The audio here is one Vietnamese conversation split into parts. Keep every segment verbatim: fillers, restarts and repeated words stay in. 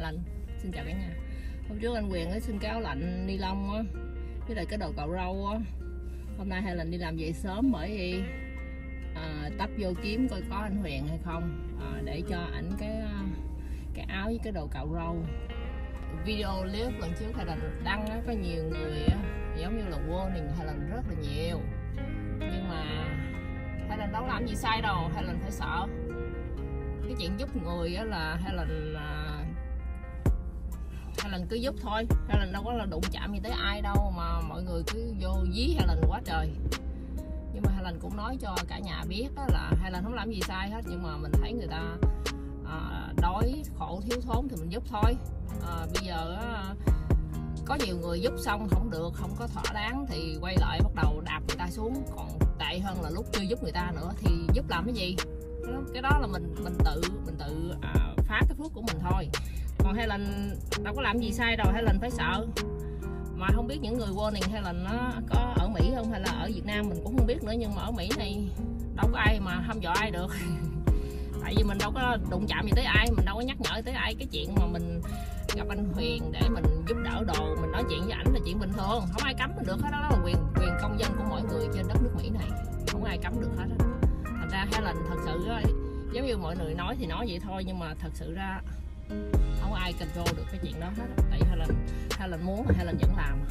Helen. Xin chào cả nhà. Hôm trước anh Quyền ấy xin cái áo lạnh ni lông á, với lại cái đồ cạo râu á. Hôm nay Helen đi làm về sớm bởi vì à, tấp vô kiếm coi có anh Huyền hay không, à, để cho ảnh cái cái áo với cái đồ cạo râu. Video clip lần trước Helen đăng á, có nhiều người á, giống như là warning Helen rất là nhiều, nhưng mà Helen đâu làm gì sai đâu. Helen phải sợ cái chuyện giúp người á, là Helen uh, Helen cứ giúp thôi. Helen đâu có là đụng chạm gì tới ai đâu mà mọi người cứ vô dí Helen quá trời. Nhưng mà Helen cũng nói cho cả nhà biết đó là Helen không làm gì sai hết, nhưng mà mình thấy người ta uh, đói khổ thiếu thốn thì mình giúp thôi. Uh, bây giờ uh, có nhiều người giúp xong không được, không có thỏa đáng thì quay lại bắt đầu đạp người ta xuống. Còn tệ hơn là lúc chưa giúp người ta nữa thì giúp làm cái gì? Cái đó là mình mình tự mình tự à, phá cái phước của mình thôi. Còn Helen đâu có làm gì sai đâu. Helen phải sợ. Mà không biết những người warning Helen nó có ở Mỹ không hay là ở Việt Nam mình cũng không biết nữa. Nhưng mà ở Mỹ này đâu có ai mà hăm dọa ai được. Tại vì mình đâu có đụng chạm gì tới ai, mình đâu có nhắc nhở tới ai. Cái chuyện mà mình gặp anh Huyền để mình giúp đỡ đồ, mình nói chuyện với ảnh là chuyện bình thường, không ai cấm mình được hết. Đó là quyền quyền công dân của mỗi người trên đất nước Mỹ này, không ai cấm được hết á. Thành ra Helen thật sự đó, giống như mọi người nói thì nói vậy thôi, nhưng mà thật sự ra không ai control được cái chuyện đó hết. Tại Helen Helen muốn là Helen vẫn làm.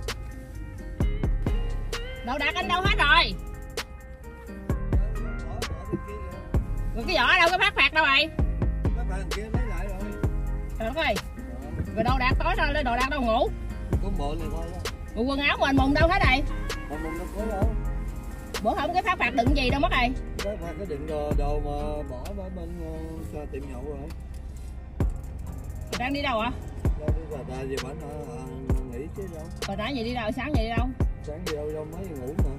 Đồ đạc anh đâu hết rồi? Rồi cái vỏ đâu, cái phát phạt đâu rồi? Phát phạt kia lấy lại rồi. Trời đất ơi. Rồi đồ đạc tối rồi, lấy đồ đạc đâu ngủ? Có bộ này thôi đó. Rồi quần áo của anh Mùng đâu hết rồi? Anh Mùng đâu có đâu. Bữa hôm cái phát phạt đựng gì đâu mất rồi? Phát phạt cái đựng đồ, đồ mà bỏ ở bên uh, tiệm nhậu rồi. Rồi đang đi đâu ạ? Đâu đi bà ta về bển ở nghỉ chứ đâu. Rồi nãy giờ đi đâu, sáng giờ đi đâu? Sáng gì đâu, đâu mấy ngủ mà.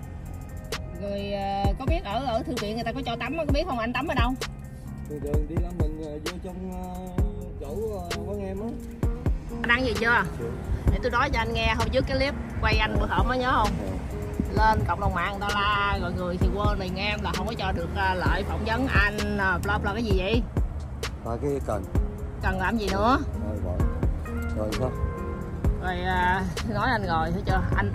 Rồi uh, có biết ở ở thư viện người ta có cho tắm có biết không? Anh tắm ở đâu? Từ đường đi ra mình uh, vô trong uh, chỗ uh, quán em á. Anh đăng gì chưa? Chưa. Để tôi nói cho anh nghe, hôm trước cái clip quay anh bữa hổm có nhớ không? Ừ. Lên cộng đồng mạng người ta la rồi người thì quên này nghe em là không có cho được uh, lợi phỏng vấn anh uh, bla bla cái gì vậy? À, cái cần. Cần làm gì nữa? Rồi bỏ. Rồi sao? Rồi uh, nói anh rồi thấy chưa? Anh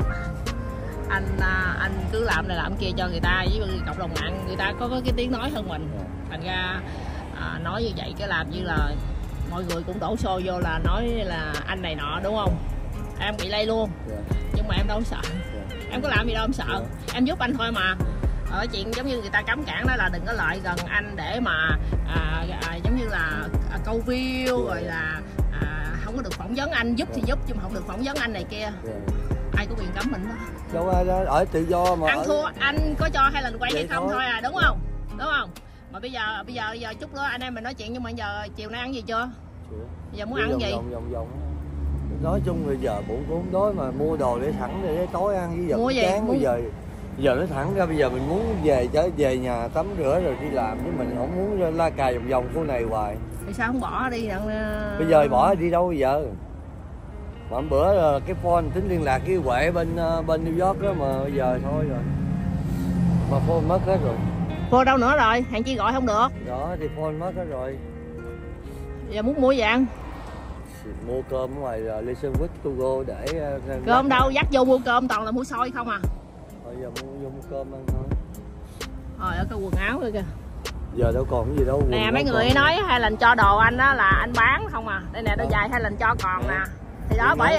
anh uh, anh cứ làm này làm kia cho người ta, với cộng đồng mạng người ta có, có cái tiếng nói hơn mình. Thành ra uh, nói như vậy cái làm như là mọi người cũng đổ xô vô là nói là anh này nọ, đúng không? Em bị lây luôn. Yeah. Nhưng mà em đâu sợ. Yeah. Em có làm gì đâu em sợ. Yeah. Em giúp anh thôi mà. Ở chuyện giống như người ta cấm cản đó là đừng có lại gần anh để mà à, à, giống như là à, câu view. Yeah. Rồi là à, không có được phỏng vấn anh, giúp. Yeah. Thì giúp chứ mà không được phỏng vấn anh này kia. Yeah. Ai có quyền cấm mình đó? Đâu ai đó, ở tự do mà. Ăn ở... thua anh có cho hay là quay hay không thôi. thôi à, đúng không? Đúng không? Mà bây giờ bây giờ bây giờ chút nữa anh em mình nói chuyện, nhưng mà giờ chiều nay ăn gì chưa? Chưa. Giờ muốn ăn vòng, gì? Vòng, vòng, vòng. Nói chung bây giờ bụng cũng đói mà mua đồ để sẵn để tối ăn, với giờ mua gì? chán. Mua... Bây giờ bây giờ nó thẳng ra, bây giờ mình muốn về trở về nhà tắm rửa rồi đi làm, chứ mình không muốn la cài vòng vòng khu này hoài. Thì sao không bỏ đi đặng... Bây giờ bỏ đi đâu bây giờ? Mà bữa cái phone tính liên lạc cái Huệ bên bên New York đó, mà bây giờ thôi rồi. Mà phone mất hết rồi. Phone đâu nữa rồi? Hàng chi gọi không được. Đó thì phone mất hết rồi. Giờ muốn mua gì ăn? Mua cơm ở ngoài Lê Sơn Quýt to go để cơm đâu, dắt vô mua cơm toàn là mua xôi không à. Thôi giờ mua vô mua cơm ăn thôi. Rồi ở cái quần áo kìa. Giờ đâu còn cái gì đâu. Nè mấy người nói hay là cho đồ anh đó là anh bán không à. Đây nè đôi giày hay là cho còn nè. Thì đó bởi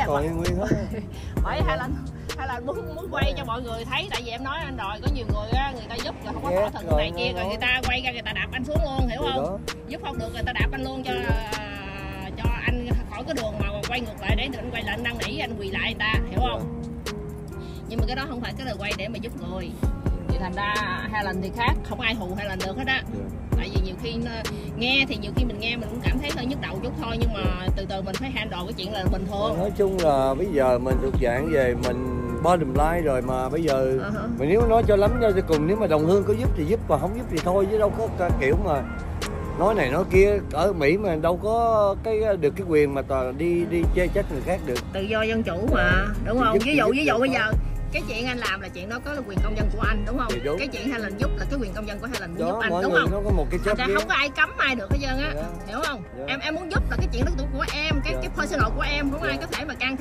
bởi hay là hay là muốn muốn quay cho mọi người thấy. Tại vì em nói anh rồi, có nhiều người á, người ta giúp rồi không có thỏa thuận này kia, rồi người ta quay ra người ta đạp anh xuống luôn, hiểu không? Giúp không được người ta đạp anh luôn cho cho anh khỏi cái đường mà quay ngược lại để anh quay lại anh năn nỉ anh quỳ lại người ta, hiểu không? Nhưng mà cái đó không phải cái lời quay để mà giúp người. Thì thành ra Helen thì khác, không ai hù Helen được hết á. Tại vì nhiều khi nghe thì nhiều khi mình nghe mình cũng cảm thấy hơi nhức đầu chút thôi, nhưng mà từ từ mình phải handle cái chuyện là bình thường. Nói chung là bây giờ mình thuộc dạng về mình bottom line rồi, mà bây giờ uh -huh. mình nếu nói cho lắm cho cùng, nếu mà đồng hương có giúp thì giúp, mà không giúp thì thôi, chứ đâu có kiểu mà nói này nói kia. Ở Mỹ mà đâu có cái được cái quyền mà toàn đi đi chê trách người khác được. Tự do dân chủ mà, đúng thì không? Ví dụ ví dụ bây giờ cái chuyện anh làm là chuyện đó có là quyền công dân của anh, đúng không? Đúng. Cái chuyện Helen giúp là cái quyền công dân của Helen muốn giúp anh, đúng không? Nó có một cái Thành ra không có ai cấm ai được hết trơn á, yeah. Hiểu không? Yeah. Em em muốn giúp là cái chuyện đó của em, cái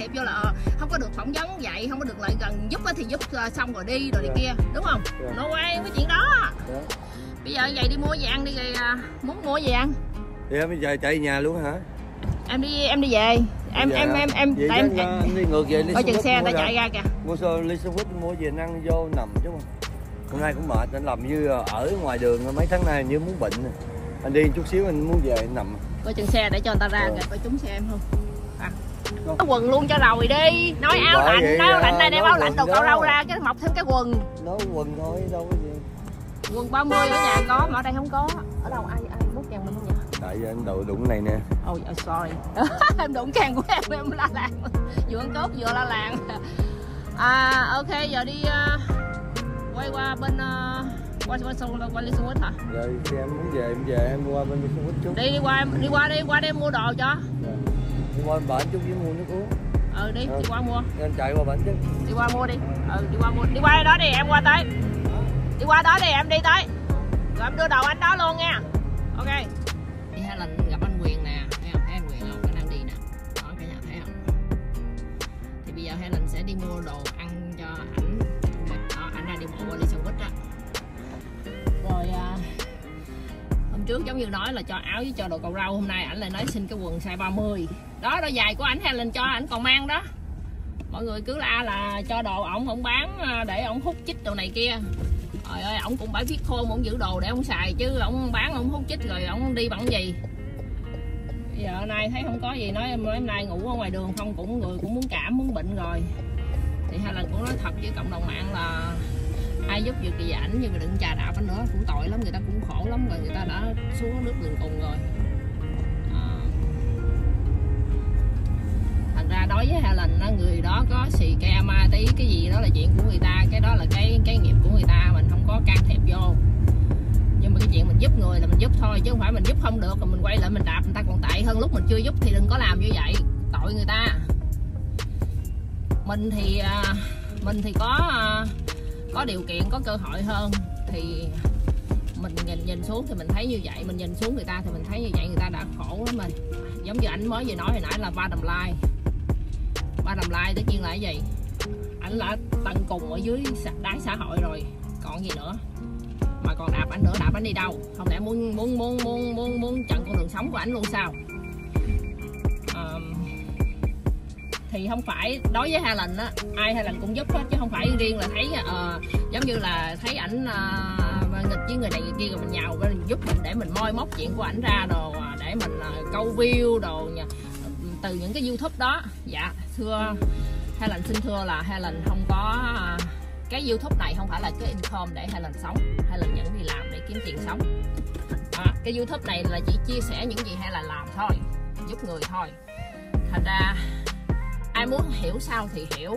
vô là không có được phỏng vấn vậy, không có được lại gần giúp thì giúp xong rồi đi rồi đi kia, đúng không? Nó quay cái chuyện đó. Bây giờ vậy đi mua gì ăn đi, rồi muốn mua gì ăn? Thì em bây giờ chạy nhà luôn hả? Em đi em đi về. Em em em em tại em, em, em đi ngược về. Coi chừng xe ta chạy ra kìa. Mua xô ly sandwich mua về ăn vô nằm chứ không. Hôm nay cũng mệt, anh làm như ở ngoài đường mấy tháng nay như muốn bệnh. Anh đi chút xíu anh muốn về anh nằm. Coi chừng xe để cho người ta ra kìa, coi trúng xe em không? À. Có quần luôn cho rồi đi. Nói thì áo lạnh, nói áo lạnh này đem áo lạnh đồ cạo râu ra cái mọc thêm cái quần. Nói quần thôi, đâu có gì. Quần ba mươi ở nhà có mà ở đây không có. Ở đâu ai ai múc chàng mình không vậy? Tại vì anh đụng đụng cái này nè. Oh, oh sorry. Em đụng càng của em em la làng. Vừa ăn cốp vừa la làng. À ok giờ đi uh, quay qua bên uh, qua qua sông qua Ly Sandwich hả? Rồi khi em muốn về em về em qua bên Ly Sandwich chút. Đi đi qua đi qua đi qua đây mua đồ cho. Rồi. Đi qua bển chút với mua nước uống. Ừ đi, ừ. Đi qua mua. Anh chạy qua bển chứ. Đi qua mua đi. Ừ đi qua mua. Đi qua đó đi em qua tới. Đi qua đó đi em đi tới. Rồi em đưa đồ anh đó luôn nha. Ok. Đi hay là gặp anh Quyền nè, thấy không? Thấy anh Quyền không? Anh đang đi nè. Đó cả nhà thấy không? Thì bây giờ Helen sẽ đi mua đồ ăn cho ảnh. Đó, ảnh ra đi bộ qua Ly Sandwich á. Rồi à, hôm trước giống như nói là cho áo với cho đồ cầu rau, hôm nay ảnh lại nói xin cái quần size ba mươi. Đó, đôi giày của ảnh Helen cho ảnh còn mang đó. Mọi người cứ la là cho đồ ổng ổng bán để ổng hút chích đồ này kia. Trời ơi, ổng cũng phải biết khôn, ổng giữ đồ để ổng xài chứ ổng bán ổng hút chích rồi ổng đi bằng gì. Bây giờ nay thấy không có gì, nói em hôm nay ngủ ở ngoài đường không cũng người cũng muốn cảm muốn bệnh rồi. Thì hai lần cũng nói thật với cộng đồng mạng là ai giúp việc gì ảnh nhưng mà đừng chà đạp ảnh nữa, cũng tội lắm, người ta cũng khổ lắm rồi, người ta đã xuống nước đường cùng rồi. À, thành ra đối với Helen người đó có xì ke ma tí cái gì đó là chuyện của người ta, cái đó là cái cái nghiệp của người ta, mình không có can thiệp vô. Nhưng mà cái chuyện mình giúp người là mình giúp thôi, chứ không phải mình giúp không được rồi mình quay lại mình đạp người ta còn tệ hơn lúc mình chưa giúp, thì đừng có làm như vậy, tội người ta. Mình thì mình thì có có điều kiện, có cơ hội hơn thì mình nhìn nhìn xuống thì mình thấy như vậy, mình nhìn xuống người ta thì mình thấy như vậy, người ta đã khổ lắm rồi. Giống như ảnh mới vừa nói hồi nãy là bottom line. Bottom line tất nhiên là cái gì? Ảnh đã tận cùng ở dưới đáy xã hội rồi, còn gì nữa? Mà còn đạp ảnh nữa, đạp ảnh đi đâu? Không lẽ muốn muốn muốn muốn muốn muốn chặn con đường sống của ảnh luôn sao? À, thì không phải đối với Helen á, ai Helen cũng giúp hết chứ không phải riêng là thấy uh, giống như là thấy ảnh uh, nghịch với người này người kia rồi mình nhào mình giúp mình để mình moi móc chuyện của ảnh ra đồ để mình uh, câu view đồ nha, từ những cái YouTube đó. Dạ thưa Helen xin thưa là Helen không có uh, cái YouTube này không phải là cái income để Helen sống, Helen vẫn đi làm để kiếm tiền sống. À, cái YouTube này là chỉ chia sẻ những gì Helen làm thôi, giúp người thôi. Thành ra ai muốn hiểu sao thì hiểu.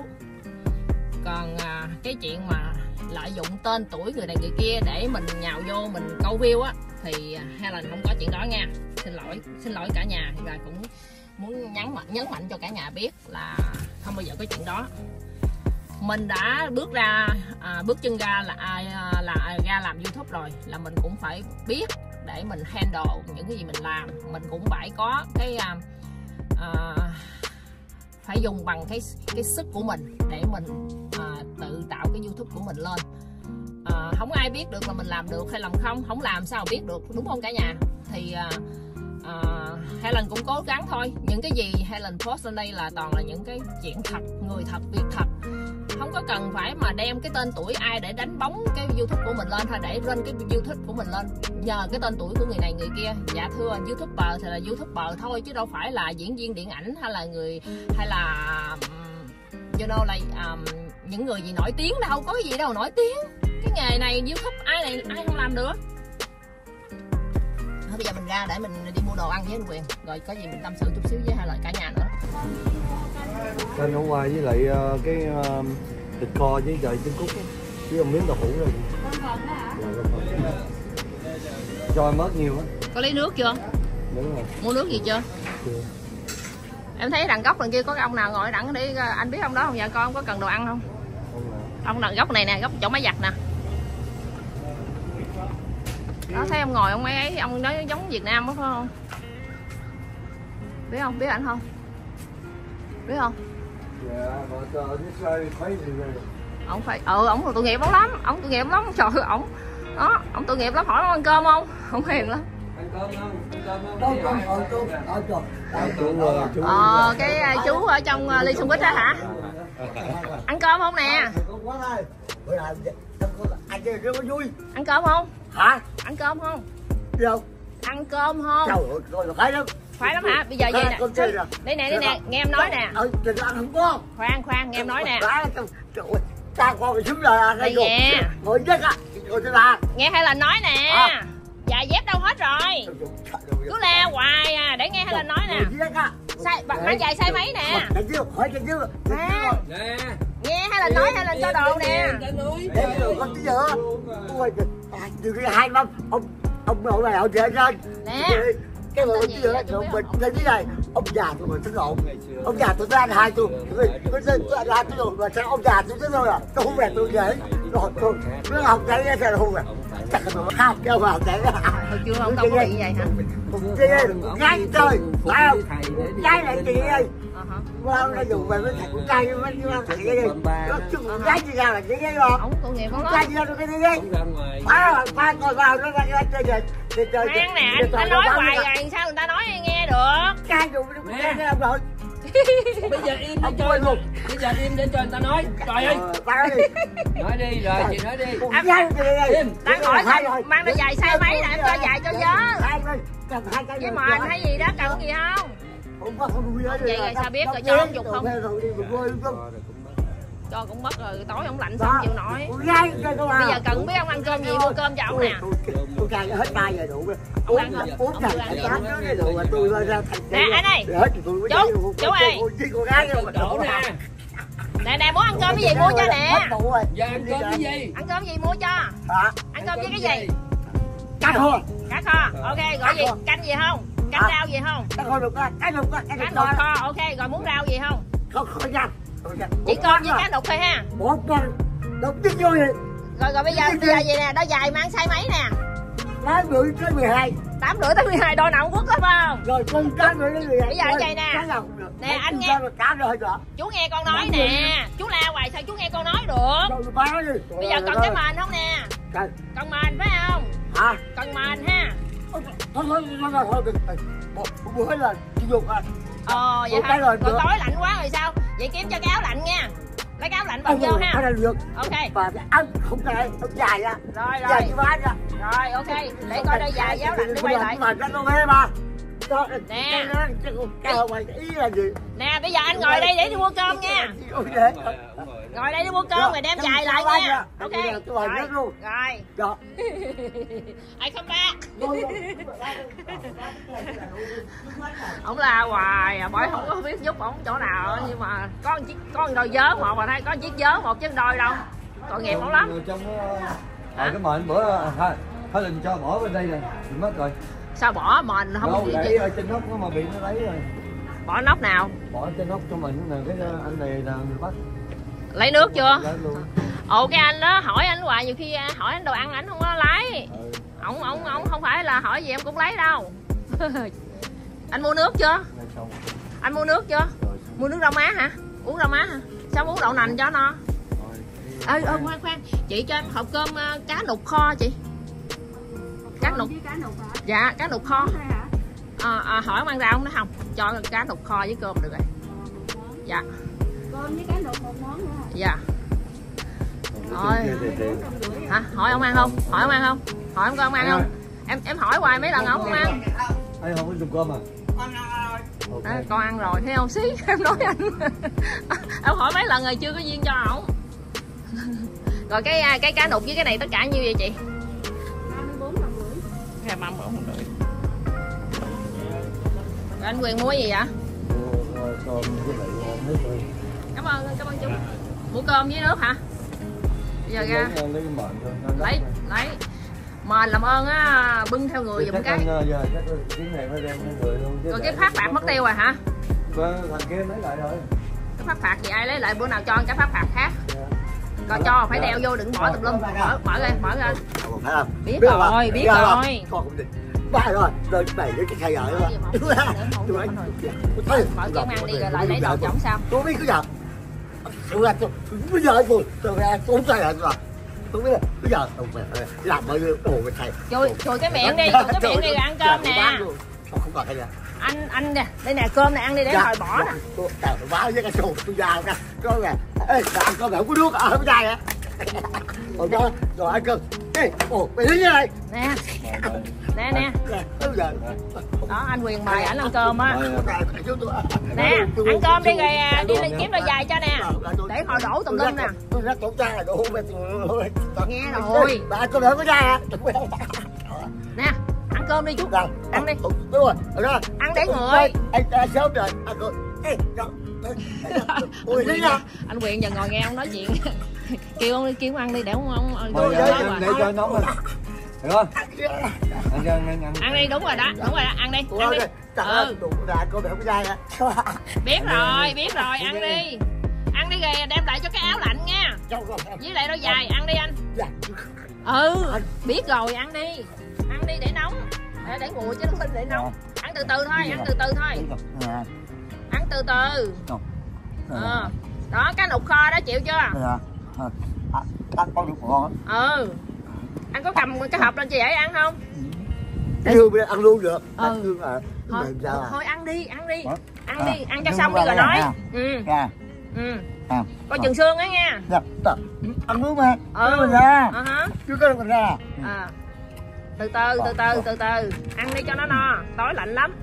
Còn à, cái chuyện mà lợi dụng tên tuổi người này người kia để mình nhào vô mình câu view á thì Helen không có chuyện đó nha. Xin lỗi, xin lỗi cả nhà, và cũng muốn nhấn mạnh nhấn mạnh cho cả nhà biết là không bao giờ có chuyện đó. Mình đã bước ra à, bước chân ra là à, là ra làm YouTube rồi là mình cũng phải biết để mình handle những cái gì mình làm, mình cũng phải có cái à, à, phải dùng bằng cái cái sức của mình để mình à, tự tạo cái YouTube của mình lên. À, không ai biết được là mình làm được hay làm không, không làm sao biết được, đúng không cả nhà? Thì à, à, Helen cũng cố gắng thôi. Những cái gì Helen post lên đây là toàn là những cái chuyện thật, người thật, việc thật. Không có cần phải mà đem cái tên tuổi ai để đánh bóng cái YouTube của mình lên hay để lên cái YouTube của mình lên nhờ cái tên tuổi của người này người kia. Dạ thưa YouTuber thì là YouTuber thôi, chứ đâu phải là diễn viên điện ảnh hay là người hay là you know là um, những người gì nổi tiếng đâu, có gì đâu nổi tiếng. Cái nghề này YouTube ai này ai không làm được. Thôi bây giờ mình ra để mình đi mua đồ ăn với anh Quyền, rồi có gì mình tâm sự chút xíu với hai lời cả nhà nữa. Anh hôm qua với lại uh, cái uh, thịt kho với trời trứng cút với một miếng đậu hũ rồi. Cho em mất nhiều á. Có lấy nước chưa? Đúng rồi. Mua nước gì chưa? Chưa. Em thấy đằng góc đằng kia có cái ông nào ngồi đằng đi, anh biết ông đó không? Dạ con có cần đồ ăn không? Ông nào? Ông đằng góc này nè, góc chỗ máy giặt nè. Đó thấy ông ngồi ông ấy, ông nói giống Việt Nam đó phải không? Biết không? Biết ảnh không? Biết không? Ông phải ừ ổng tội nghiệp lắm lắm ổng tội nghiệp lắm trời ơi ổng đó ổng tội nghiệp lắm. Hỏi ông ăn cơm không? Không hiền lắm. Ăn cơm không? Ăn cơm không? Ờ cái chú ở trong ly sandwich đó hả? Ăn cơm không nè? Ăn cơm không? Hả? Ăn cơm không? Đâu? Ăn cơm không? Trời ơi, phải lắm. Phải lắm hả? Bây giờ vậy nè. Đây nè, đây nè, nghe em nói nè. Ừ, trời ăn không có. Khoan, khoan, nghe em nói nè. Trời ơi, ta qua mày xuống rồi à. Đây nghe. Ngồi chết á. Ngồi chết à. Nghe hay là nói nè. Giày dép đâu hết rồi? Cứ la hoài à, để nghe hay là nói nè. Sai, mang giày size mấy nè? Hỏi cho chứ. Nè. Nghe hay là nói hay là cho đồ nè? Để con tí nữa. Ôi trời, từ khi hai năm ông ông nội này ông trở lên. Nè. Cái người tí nữa rồi mình lên cái này, ông già tôi mình tính lộn. Ông già tôi ra hai tôi. Tôi tôi ra tôi rồi mà sao ông già tôi tính rồi à? Tôi không về tôi dễ. Rồi tôi nó học cái cái là không về. Chắc là hai cái mà học cái. Hồi chưa ông đâu có bị vậy hả? Chị ơi, gái chơi, phải không? Gái lại chị ơi. Qua nó dùng về với thằng con trai với với thằng cái gì? Nó chung gái gì ra là chị cái không? Ông tội nghiệp Con lắm. trai gì ra được cái gì đấy? Phải không? Phải coi vào nó ra ra chơi chơi chơi. Khoan nè, anh ta nói hoài rồi sao người ta nói nghe được? Trai dùng cái cái ông nội. Bây giờ im để cho luôn. Bây giờ im để cho người ta nói. Trời ơi. Nói đi. Nói đi rồi, chị nói đi. Em gái gì đây? Đang hỏi sao mang đôi giày size mấy nè, em cho giày cho nhớ. Với mền hay gì đó cần gì không? Không có không vui. Vậy rồi sao biết rồi cho ông dục không? Cho cũng mất rồi, tối ông lạnh xong chịu nổi. Bây giờ cần biết ông ăn cơm gì mua cơm cho ông nè. Tôi cài hết ba giờ đủ. Ông ăn không? Uống Ông cài chưa ăn gì? tám cái đồ mà tôi ra thành. Nè anh ơi. Chú, chú ơi. Đổ nè. Nè nè muốn ăn cơm cái gì mua cho nè. Giờ ăn cơm cái gì? Ăn cơm gì mua cho? Hả? Ăn cơm với cái gì? Cá kho. Cá kho. Ok, gọi gì? Canh gì không? Canh rau gì không? Cá kho được á, cá đục á, Cá nục kho. Ok, rồi muốn rau gì không? Không kho nha. Chỉ cơm với cá nục thôi ha. Một con. Đục tích vô vậy. Rồi rồi bây giờ bây giờ gì nè, đôi giày mang size mấy nè? tám rưỡi tới mười hai. tám rưỡi tới mười hai đôi nào cũng quất hết phải không? Rồi con tám rưỡi tới mười hai. Bây giờ vậy nè. Nè anh nghe. Cá rồi hả? Chú nghe con nói nè. Chú la hoài sao chú nghe con nói được? Bây giờ cần cái mền không nè? Cần mền phải không? Hả? Cần mền ha. Thôi thôi thôi thôi thôi. Một bữa là chỉ dùng à. Ờ vậy hả? Còn tối lạnh quá rồi sao? Vậy kiếm cho cái áo lạnh nha. Lấy cái áo lạnh bận vô ha. Ok. Và áo không phải áo dài ra. Rồi rồi. Dài như ván ra. Rồi ok. Để coi đôi giày với áo lạnh đi quay lại. Mà nó nghe mà. Nè. Ý là gì? Nè bây giờ anh ngồi đây để đi mua cơm nha. Ngồi đây đi mua cơm rồi đem giày lại nha. Ok. Rồi. Rồi. Ai không ba. Ông la hoài à, bởi không có biết giúp ổng chỗ nào nhưng mà có một chiếc có một đôi vớ một mà thấy có một chiếc vớ một chứ đôi đâu. Tội nghiệp ổng lắm. Rồi cái mền bữa Thái Linh cho bỏ bên đây nè, bị mất rồi. Sao bỏ mền không đâu, gì để ở trên nóc mà bị nó lấy rồi. Bỏ nóc nào? Bỏ trên nóc cho mình nè, cái anh này là người Bắc. Lấy nước chưa? Ồ cái anh đó hỏi anh hoài nhiều khi hỏi anh đồ ăn anh không có lấy. Ừ. Ổng ổng ổng không phải là hỏi gì em cũng lấy đâu. Anh mua nước chưa? Anh mua nước chưa? Rồi, mua nước rau má hả? Uống rau má hả? Sao uống đậu nành cho nó? Ê ơi khoan khoan, chị cho em hộp cơm uh, cá nục kho chị. Cá nục. Dạ, cá nục kho. À, à, hỏi ông ăn rau không nó không? Cho cá nục kho với cơm được rồi. Dạ. Cơm với cá nục một món nữa. Dạ. Rồi. Hả? Hỏi ông ăn không? Hỏi ông ăn không? Hỏi ông coi ông ăn không? Em em hỏi hoài mấy lần ông không ăn. Anh không có dùng cơm à? À, con ăn rồi thấy không xí em nói anh. Em hỏi mấy lần rồi chưa có duyên cho ổng. Rồi cái cái cá nục với cái này tất cả nhiêu vậy chị? ba mươi bốn đồng rưỡi. Hai ba mươi bốn đồng rưỡi. Rồi anh Quyền mua gì vậy? Cảm ơn cảm ơn chú. Mua cơm với nước hả? Bây giờ ra lấy lấy mà làm ơn á bưng theo người giùm cái. Rồi cái phát phạt mất tiêu rồi hả? Thằng kia lấy lại rồi. Cái phát phạt gì ai lấy lại bữa nào cho cái phát phạt khác. Còn cho phải đeo vô đừng bỏ tùm lum. Mở mở ra mở ra. Biết rồi biết rồi. Ba rồi rồi bảy cái khai ở đó. Mở cơm ăn đi rồi lại lấy đồ chổng sao? Tôi biết cứ giờ. Tôi là tôi bây giờ tôi tôi ra tôi sai rồi. Tôi biết bây giờ tôi phải làm bao nhiêu đồ với thầy. Chùi chùi cái miệng đi, chùi cái miệng đi rồi ăn cơm nè. Không còn hay là Anh anh nè, đây nè cơm này ăn đi để hồi bỏ nè. Tôi tao báo với cái sổ tôi ra ra. Coi nè. Ê, ăn cơm không có nước ở không dai hả? Rồi cho rồi ăn cơm. Ê, ồ, mày thấy như này. Nè. Nè nè. Đó anh Quyền mời ảnh ăn cơm á. Nè, ăn cơm đi rồi đi lên kiếm đôi giày cho nè. Để hồi đổ tùm lum nè. Tôi rất tốt trai đồ mẹ tôi. Nghe rồi. Bà cơm đỡ có dai hả? Nè, ăn cơm đi chú. Ăn đi. Đúng rồi. Ăn để người. Anh sớm rồi. Ăn cơm. Ê, ôi đi ra. Anh Quyền giờ ngồi nghe ông nói chuyện. Kêu ông đi kêu ăn đi để ông ông Mời ăn để cho nóng lên. Được không? Ăn ăn ăn ăn. Ăn đi đúng rồi đó, đúng rồi đó, ăn đi. Ăn đi. Ừ. Ra cơm đỡ có dai hả? Biết rồi, biết rồi, ăn đi. Ăn đi rồi đem lại cho cái áo lạnh nha. Với lại đôi giày, ăn đi anh. Ừ, biết rồi, ăn đi. Ăn đi để nóng. Để, để nguội chứ không phải để nóng. Ăn từ từ thôi, ăn từ từ thôi. Ăn từ từ. Ờ. Đó, cá nục kho đó chịu chưa? Ăn con được ngon. Ừ. Anh có cầm cái hộp lên chị dễ ăn không? Đưa bây giờ ăn luôn được. Ừ. Thôi, thôi, thôi ăn đi, ăn đi. Ăn đi, ăn cho xong đi rồi nói. Ừ. Ừ. Coi chừng xương á nha. Ăn nước mà. Ừ. Mình ra. Ờ hả? Chứ có mình ra. À. Từ từ, từ từ, từ từ. Ăn đi cho nó no, tối lạnh lắm.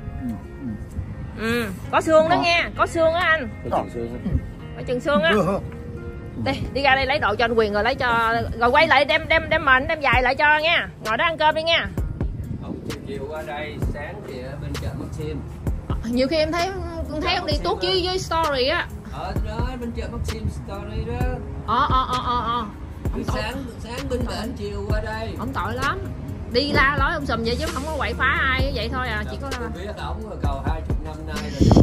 Ừ, có xương đó nha, có xương á anh. Có chừng xương á. Đi, đi ra đây lấy đồ cho anh Quyền rồi lấy cho rồi quay lại đem đem đem mền đem giày lại cho nha. Ngồi đó ăn cơm đi nha. Ông chiều qua đây, sáng thì ở bên chợ Maxim. Nhiều khi em thấy em thấy ông đi tuốt với với story á. Ở đó bên chợ Maxim story đó. Ờ ờ ờ ờ ờ. Từ sáng từ sáng bên bển chiều qua đây. Ông tội lắm. Đi la lối ông sùm vậy chứ không có quậy phá ai vậy thôi à, chỉ có là biết ổng rồi cầu hai chục năm nay rồi.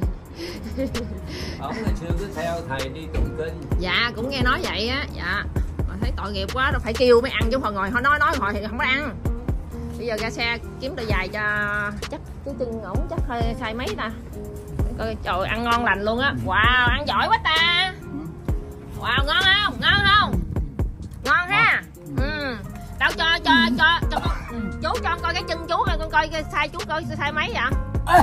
Ổng ngày xưa cứ theo thầy đi tụng kinh. Dạ cũng nghe nói vậy á. Dạ mà thấy tội nghiệp quá, đâu phải kêu mới ăn chứ hồi ngồi họ nói nói hồi thì không có ăn. Bây giờ ra xe kiếm đôi giày cho chắc cái chân ổng chắc hơi size mấy ta. Coi trời ăn ngon lành luôn á. Wow ăn giỏi quá ta. Wow ngon không, ngon không, ngon ha. Ừ. Đâu cho cho cho, cho ừ. Chú cho con coi cái chân chú coi, con coi cái size chú coi size mấy vậy.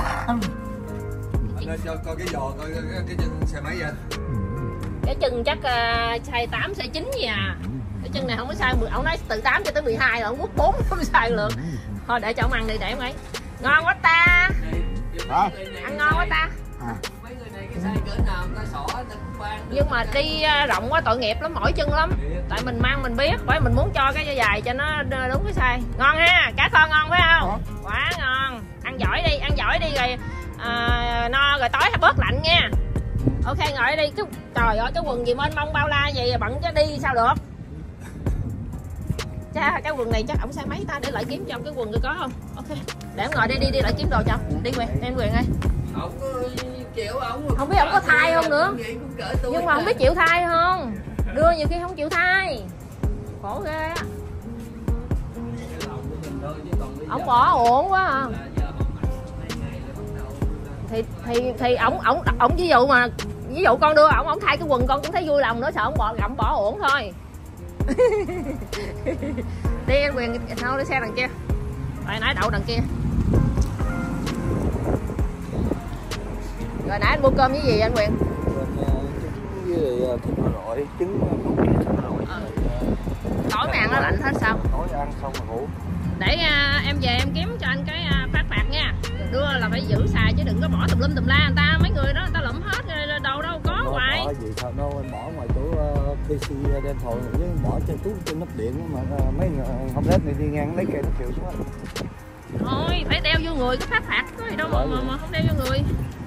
Anh cho coi cái giò coi cái, cái chân size mấy vậy? Cái chân chắc uh, size tám, size chín gì à. Cái chân này không có size mười, ông nói từ tám cho tới mười hai rồi, ông quất bốn không size lượng. Thôi để cho ông ăn đi để ông ấy. Ngon quá ta. Hả? Ăn ngon quá ta. Mấy người này cái size cỡ nào người ta xỏ người ta cũng ban. Nhưng mà đi rộng quá tội nghiệp lắm, mỏi chân lắm. Tại mình mang mình biết, bởi mình muốn cho cái dài cho nó đúng cái size. Ngon ha, cá kho ngon phải không? Quá ngon. Ăn giỏi đi, ăn giỏi đi rồi à, no rồi tối bớt lạnh nha. Ok ngồi đi. Cái, trời ơi cái quần gì mênh mông bao la vậy bận chứ đi sao được. Cha cái quần này chắc ổng size mấy ta, để lại kiếm cho ông cái quần coi có không. Ok để em ngồi đi đi đi lại kiếm đồ cho đi Quyền em Quyền ơi. Ổng chịu ổng không biết ổng có thai không nữa, nhưng mà không biết chịu thai không, đưa nhiều khi không chịu thai khổ ghê á. Ổng bỏ uổng quá à. thì thì thì ổng ổng ổng ví dụ mà ví dụ con đưa ổng ổng thay cái quần con cũng thấy vui lòng nữa, sợ ổng bỏ ổng bỏ uổng thôi. Đi anh Quyền sao đi xe đằng kia rồi nãy đậu đằng kia. Rồi nãy anh mua cơm với gì anh Quyền? Với lại thịt bò rọi, trứng tối mày ăn nó lạnh hết sao? Tối ăn xong rồi ngủ. Để uh, em về em kiếm cho anh cái uh, phát bạc nha. Đưa là phải giữ xài chứ đừng có bỏ tùm lum tùm la, người ta mấy người đó người ta lụm hết đâu đâu có nó hoài. Bỏ gì sao nó bỏ ngoài chỗ uh, pê xê đem thổi chứ bỏ trên túi trên nắp điện mà uh, mấy người không hết này đi ngang lấy cây nó chịu xuống. Thôi phải đeo vô người cái phát phạt có gì đâu mà, mà, mà không đeo vô người.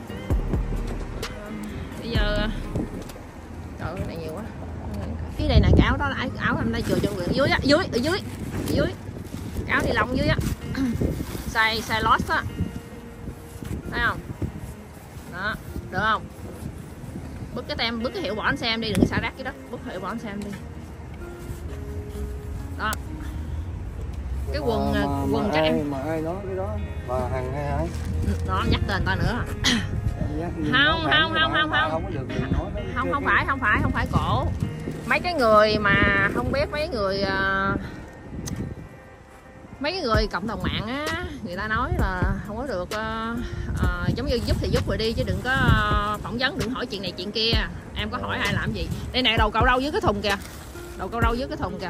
Bây giờ trời cái này nhiều quá. Cái này này cái áo đó là áo hôm nay chừa cho người dưới á, dưới ở dưới ở dưới áo ni lông dưới á, size size lót á, thấy không? Đó được không? Bứt cái tem, bứt cái hiệu bỏ anh xem đi, đừng xả rác cái đất, bứt hiệu bỏ anh xem đi. Đó cái quần mà, mà, quần mà chắc ai, em mà ai nói cái đó mà hàng hay ai đó nhắc tên ta nữa. Không, không, không, không, không. Không, không phải, không phải, không phải cổ. Mấy cái người mà không biết, mấy người uh, mấy cái người cộng đồng mạng á, người ta nói là không có được uh, uh, giống như giúp thì giúp rồi đi chứ đừng có uh, phỏng vấn, đừng hỏi chuyện này chuyện kia. Em có hỏi ai làm gì. Đây nè, đầu cậu râu dưới cái thùng kìa. Đầu cậu râu dưới cái thùng kìa.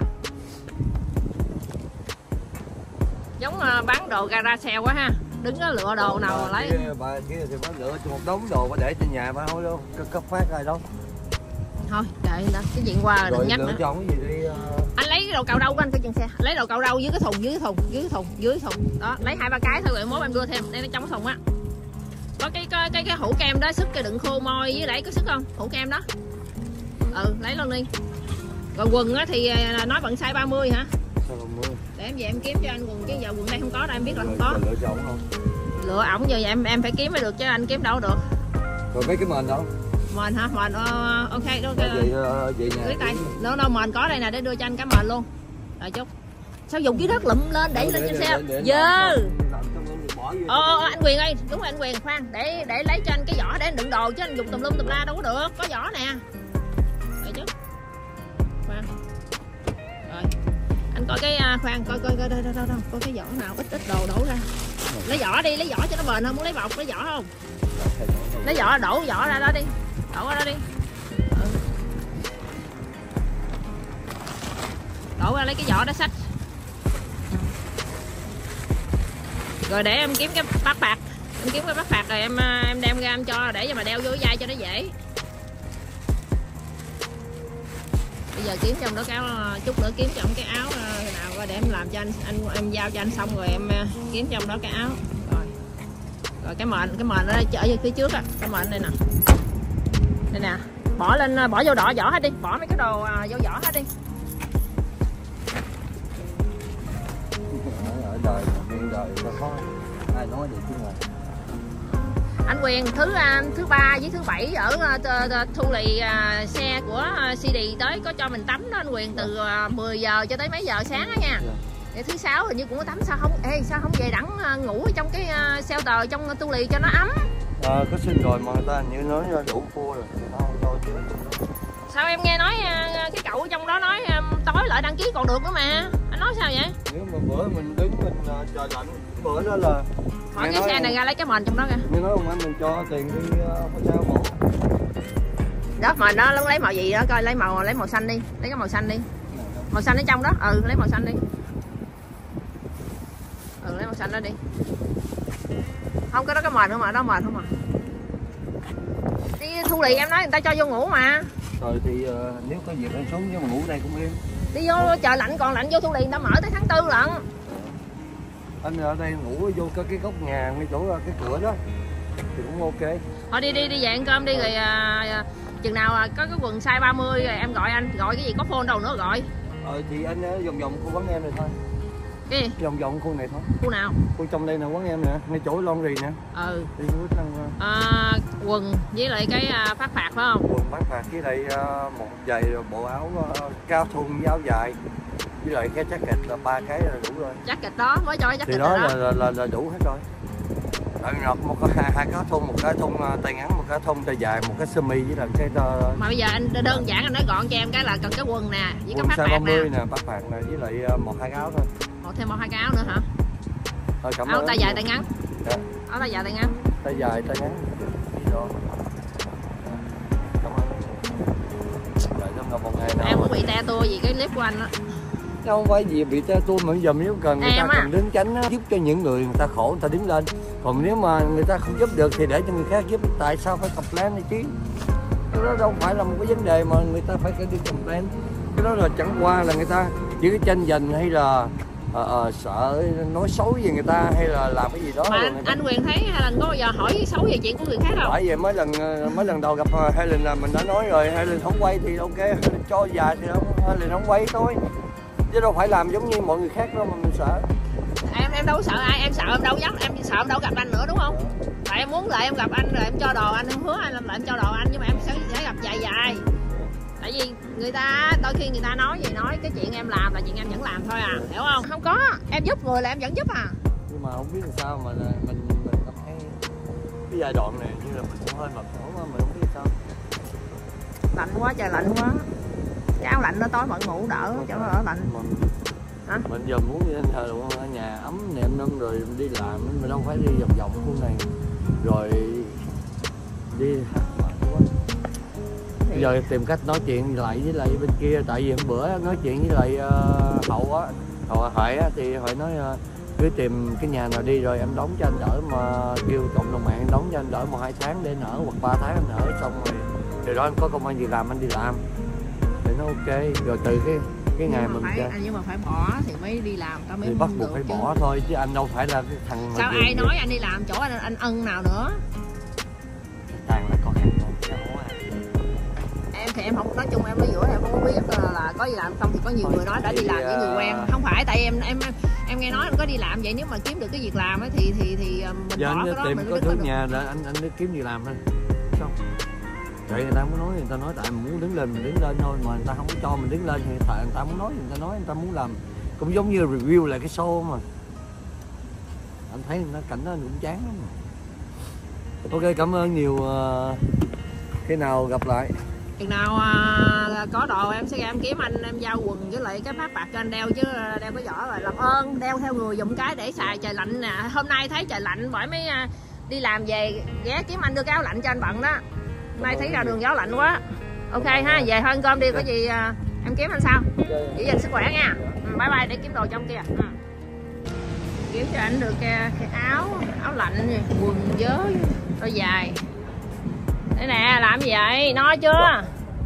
Giống uh, bán đồ gara sale quá ha. Đứng đó lựa đồ nào mà lấy. Bà kia thì bà lựa một đống đồ bà để trên nhà bà thôi đâu cấp phát ai đâu. Thôi đợi đó, cái chuyện qua đừng nhắc nữa. Chọn cái gì đi, uh... anh lấy cái đầu cạo râu của anh, cái chân xe lấy đầu cạo râu dưới cái thùng, dưới cái thùng, dưới cái thùng, dưới cái thùng đó, lấy hai ba cái thôi rồi mốt em đưa thêm. Đây nó trong cái thùng á, có cái cái cái, cái hũ kem đó, sức cái đựng khô môi với lại có sức không, hũ kem đó. Ừ, lấy luôn đi. Còn quần á thì nói bận size ba mươi hả? Để em về em kiếm cho anh quần, chứ giờ quần đây không có đâu, em biết là không có. Lựa ổng không? Lựa ổng giờ em em phải kiếm mới được chứ anh kiếm đâu được. Rồi mấy cái mền đâu? Mền hả? Mền uh, ok ok. Vậy vậy nhà. Dưới tay. Nó đâu mền có đây nè, để đưa cho anh cái mền luôn. Rồi chút. Sao dùng cái đất lụm lên đẩy lên trên xe. Dơ. Ờ anh Quyền ơi, đúng rồi anh Quyền, khoan, để để lấy cho anh cái vỏ để anh đựng đồ chứ anh dùng tùm lum tùm la đâu có được, có vỏ nè. Rồi chút. Khoan. Rồi. Anh coi cái khoan, coi coi coi đâu đâu đâu, coi cái vỏ nào ít ít đồ đổ ra. Lấy vỏ đi, lấy vỏ cho nó bền hơn, muốn lấy bọc lấy vỏ không? Lấy vỏ đổ vỏ ra đó đi. Đổ ra đó đi. Ừ. Đổ ra lấy cái vỏ đó xách. Rồi để em kiếm cái bát bạc, em kiếm cái bát bạc rồi em em đem ra em cho để cho mà đeo vô vai cho nó dễ. Bây giờ kiếm trong đó cái chút nữa kiếm trong cái áo nào coi để em làm cho anh, anh em giao cho anh xong rồi em kiếm trong đó cái áo. Rồi. Rồi cái mền, cái mền ở ở phía trước á, cái mền đây nè. Đây nè, bỏ lên bỏ vô đỏ vỏ hết đi, bỏ mấy cái đồ vô vỏ hết đi. Ở đời miệng đời nó khó ai nói được chứ mà. Anh Quyền thứ thứ ba với thứ bảy ở thu lì xe của xê đê tới có cho mình tắm đó anh Quyền, từ mười giờ cho tới mấy giờ sáng á nha. Để thứ sáu hình như cũng có tắm, sao không ê sao không về đẳng ngủ ở trong cái shelter trong tu lì cho nó ấm. À, có xin rồi mà người ta như nói đủ khô rồi. Sao em nghe nói cái cậu trong đó nói tối lại đăng ký còn được nữa mà. Anh nói sao vậy? Nếu mà bữa mình đứng mình trời lạnh, bữa đó là hỏi cái xe này ra lấy cái mền trong đó kìa. Nghe nói ông anh mình cho tiền đi có sao bộ. Đó mền đó lấy màu gì đó coi, lấy màu lấy màu xanh đi, lấy cái màu xanh đi. Màu xanh ở trong đó, ừ lấy màu xanh đi. Ừ lấy màu xanh đó đi. Không có đó cái mền không mà, đó mền không mà. Đi thu lì em nói người ta cho vô ngủ mà. Rồi thì uh, nếu có việc anh xuống chứ mà ngủ đây cũng yên. Đi vô trời lạnh còn lạnh vô thu lì người ta mở tới tháng tư lận. Anh ở đây ngủ vô cái, cái góc nhà ngay chỗ cái cửa đó thì cũng ok. Thôi đi đi đi về ăn cơm đi rồi à, chừng nào à, có cái quần size ba mươi rồi em gọi anh, gọi cái gì có phone đâu nữa gọi. Ờ thì anh vòng vòng khu quán em này thôi. Cái gì? Vòng vòng khu này thôi. Khu nào? Khu trong đây nè, quán em nè, ngay chỗ laundry nè. Ừ. Đi năng... à, quần với lại cái à, phát phạt phải không? Quần phát phạt với lại uh, một giày bộ áo uh, cao thun với áo dài. Với lại cái jacket là ba cái là đủ rồi. Jacket đó mới cho cái jacket thì đó, đó. Là, là, là, là đủ hết rồi. Rồi ngọt một cái hai, hai cái thun, một cái thun tay ngắn, một cái thun tay dài, một cái sơ mi với là cái uh... mà bây giờ anh đơn giản anh nói gọn cho em cái là cần cái quần nè với quần cái phát phạt nè. nè, phát phạt nè với lại một hai cái áo thôi. Một thêm một hai cái áo nữa hả? Thôi, cảm áo ơn. tay dài tay ngắn. Dạ. Áo tay dài tay ngắn. Tay dài tay ngắn. Rồi. Cảm ơn. Đợi trong một ngày nào. Em cũng bị te tua vì cái clip của anh đó. Không phải gì bị te tua mà giờ nếu cần người em ta à. cần đứng tránh giúp cho những người người ta khổ người ta đứng lên. Còn nếu mà người ta không giúp được thì để cho người khác giúp, tại sao phải complain này chứ? Cái đó đâu phải là một cái vấn đề mà người ta phải đi complain. Cái đó là chẳng qua là người ta chỉ cái tranh giành hay là uh, uh, sợ nói xấu về người ta hay là làm cái gì đó. Mà anh, anh Quyền thấy Helen có bao giờ hỏi xấu về chuyện của người khác không? Bởi vậy mấy lần mấy lần đầu gặp Helen là mình đã nói rồi, Helen không quay thì ok, Helen cho dài thì không, Helen không quay thôi. Chứ đâu phải làm giống như mọi người khác đâu mà mình sợ. Em em đâu sợ ai, em sợ em đâu dám, em sợ em đâu gặp anh nữa đúng không? Tại em muốn là em gặp anh rồi em cho đồ anh, em hứa anh là em cho đồ anh, nhưng mà em sẽ, sẽ gặp dài dài. Tại vì người ta đôi khi người ta nói gì nói cái chuyện em làm là chuyện em vẫn làm thôi à, hiểu không? Không có, em giúp người là em vẫn giúp à. Nhưng mà không biết làm sao mà mình mình cảm thấy cái giai đoạn này như là mình cũng hơi mệt mỏi mà mình không biết sao. Lạnh quá, trời lạnh quá. Cái áo lạnh nó tối bận ngủ đỡ cho nó đỡ lạnh. Hả? Mình giờ muốn đi thời luôn ở nhà ấm nệm năm rồi đi làm mình đâu phải đi vòng vòng khu này rồi đi. Bây giờ tìm cách nói chuyện lại với lại bên kia, tại vì hôm bữa nói chuyện với lại uh, Hậu á, Hậu Huệ á thì Huệ nói uh, cứ tìm cái nhà nào đi rồi em đóng cho anh đỡ, mà kêu cộng đồng mạng đóng cho anh đỡ một hai tháng để anh ở hoặc ba tháng anh ở, xong rồi từ đó anh có công an việc làm anh đi làm thì nó ok. Rồi từ cái cái ngày mình phải, anh nhưng mà phải bỏ thì mới đi làm tao mới thì bắt buộc phải chứ. bỏ thôi chứ anh đâu phải là cái thằng sao ai nói anh đi làm chỗ anh anh ân nào nữa. Toàn là con em thôi. Em thì em không, nói chung em ở giữa em không có biết là, là có gì làm không, thì có nhiều người nói đã đi làm với người quen, không phải tại em em em nghe nói anh có đi làm vậy, nếu mà kiếm được cái việc làm ấy, thì thì thì mình giờ bỏ anh cái đó tìm mình có biết thứ được. nhà là anh anh kiếm gì làm thôi xong vậy người ta muốn nói người ta nói, tại mình muốn đứng lên mình đứng lên thôi, mà người ta không có cho mình đứng lên thì tại người ta muốn nói người ta nói, người ta muốn làm cũng giống như review lại cái show mà anh thấy nó cảnh nó cũng chán lắm mà. Ok, cảm ơn nhiều. Uh, khi nào gặp lại chừng nào à, có đồ em sẽ ra em kiếm anh, em giao quần với lại cái phát bạc cho anh đeo, chứ đeo cái vỏ rồi làm ơn đeo theo người dùng cái để xài trời lạnh nè. Hôm nay thấy trời lạnh bởi mấy à, đi làm về ghé kiếm anh đưa cái áo lạnh cho anh bận đó. Hôm nay thấy ra đường gió lạnh quá. Ok ha, về thôi ăn cơm đi, có gì à, em kiếm anh sau. Giữ gìn sức khỏe nha. Ừ, bye bye, để kiếm đồ trong kia. Ừ. Kiếm cho anh được cái, cái áo áo lạnh, quần vớ đôi dài. Đây nè, làm gì vậy? No chưa?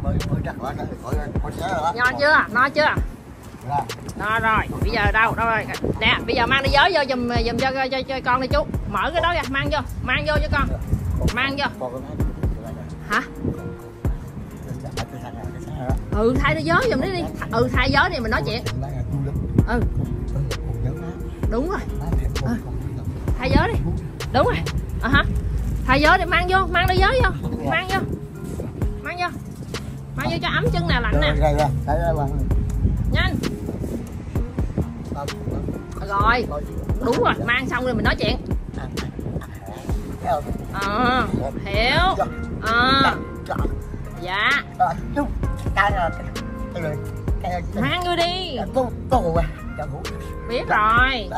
No chưa? No chưa? No rồi. Bây giờ đâu? Đâu rồi? Nè, bây giờ mang đi giới vô giùm giùm cho, cho, cho, cho con đi chú. Mở cái đó ra, mang vô, mang vô cho con. Mang vô. Hả? Ừ, thay đi giới giùm đi đi. Ừ, thay giới đi mình nói chuyện. Ừ. Đúng rồi. Ừ. Thay giới đi. Đúng rồi. À hả? Thay giới đi, mang vô, mang đi giới vô. Mang vô. Mang vô. Mang vô cho ấm chân nè, lạnh nè. Nhanh. Rồi. Đúng rồi, mang xong rồi mình nói chuyện. Ờ, hiểu. Ờ. Dạ. Mang vô đi. Biết rồi.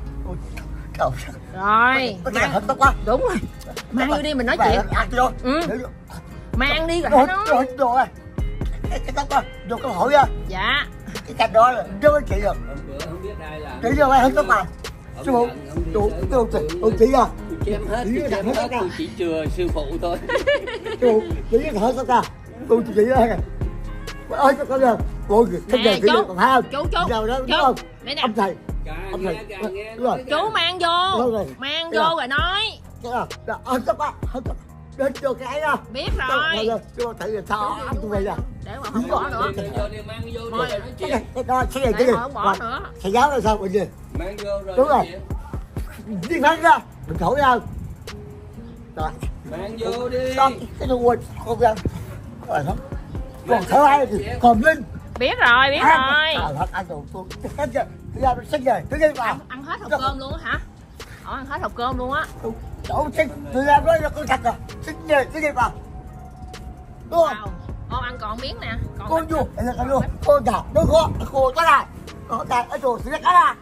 Rồi. Mang... Đúng rồi. Mang vô đi mình nói chuyện. Ừ. Mang đi rồi nói. Cái tóc đó, vô cái hỏi á. Dạ. Cái cạnh đó là đưa chị rồi. Chị vô ai hết tóc à? Sư phụ, chú, chú, chú, chị à? Chém hết, chém hết, tôi chỉ chừa sư phụ thôi. Chú, chị hết tóc à? Tôi chỉ đây này. Ơi, có được. Ôi, cái này chị còn thấy không? Chú, chú, chú. Đây nè. Ông thầy. Ông thầy. Chú mang vô. Mang vô rồi nói. Cái nào? Hết tóc à? Hết tóc. Đến cho cái đó. Biết rồi. Chú thấy là sao anh tụi mày à? Để mà không bỏ nữa. Mang vô rồi nói chuyện. Cái đó cái này cái gì? Không bỏ nữa. Thầy giáo là sao vậy gì? Mang vô rồi. Đúng rồi. Đi mang ra. Đừng thổi ra. Rồi. Mang vô đi. Cái đồ quên không ra. Rồi đó. Còn thở ai thì còn Linh. Biết rồi, biết rồi. Trời thật anh đồ tôi hết chưa? Thứ ra nó xinh rồi. Thứ ra vào. Ăn hết hộp cơm luôn á hả? Ủa, ăn hết hộp cơm luôn á. Chỗ xinh. Thứ ra nói là con thật rồi. Xinh rồi, thứ ra vào. Đúng không? Con ăn còn miếng nè. Con vô, đây là con vô. Con chả, nó khô, khô quá này. Nó đây, ở chỗ thứ ra cái là.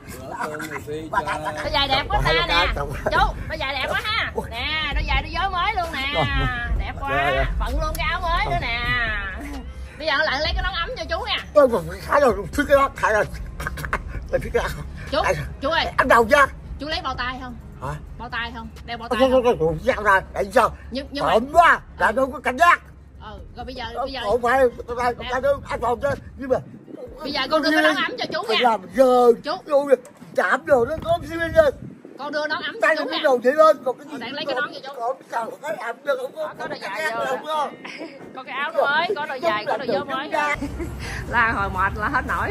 Nó dài đẹp quá ha nè. Chú, nó dài đẹp quá ha. Nè, nó dài đôi gió mới luôn nè. Đẹp quá. Bận luôn cái áo mới nữa nè. Bây giờ lại lấy cái nón ấm cho chú nha. Tôi còn khá rồi, thứ cái đó, khá rồi. Chú, chú ơi. Ăn đầu chưa? Chú lấy bao tay không? Hả? Bao tay không? Đeo bao tay không? không? Không, không, sao ra, tại sao? Nhưng, nhưng mà... Ổn quá, là đâu có cảnh giác. Ừ, rồi bây giờ, bây giờ... Không phải, không phải, không phải đâu, ăn phòng chứ. Nhưng mà... Bây giờ con đưa cái nón ấm cho chú nha. Làm giờ, chú. Chạm đồ nó có xi men lên. Con đưa nón ấm cho chú nha. Đầu chị lên, còn cái gì? Đang lấy cái nón cho chú. Còn sao có làm được không có? Có đôi dài vô. Có cái áo mới, có đôi dài, có đôi gió mới. La hồi mệt là hết nổi.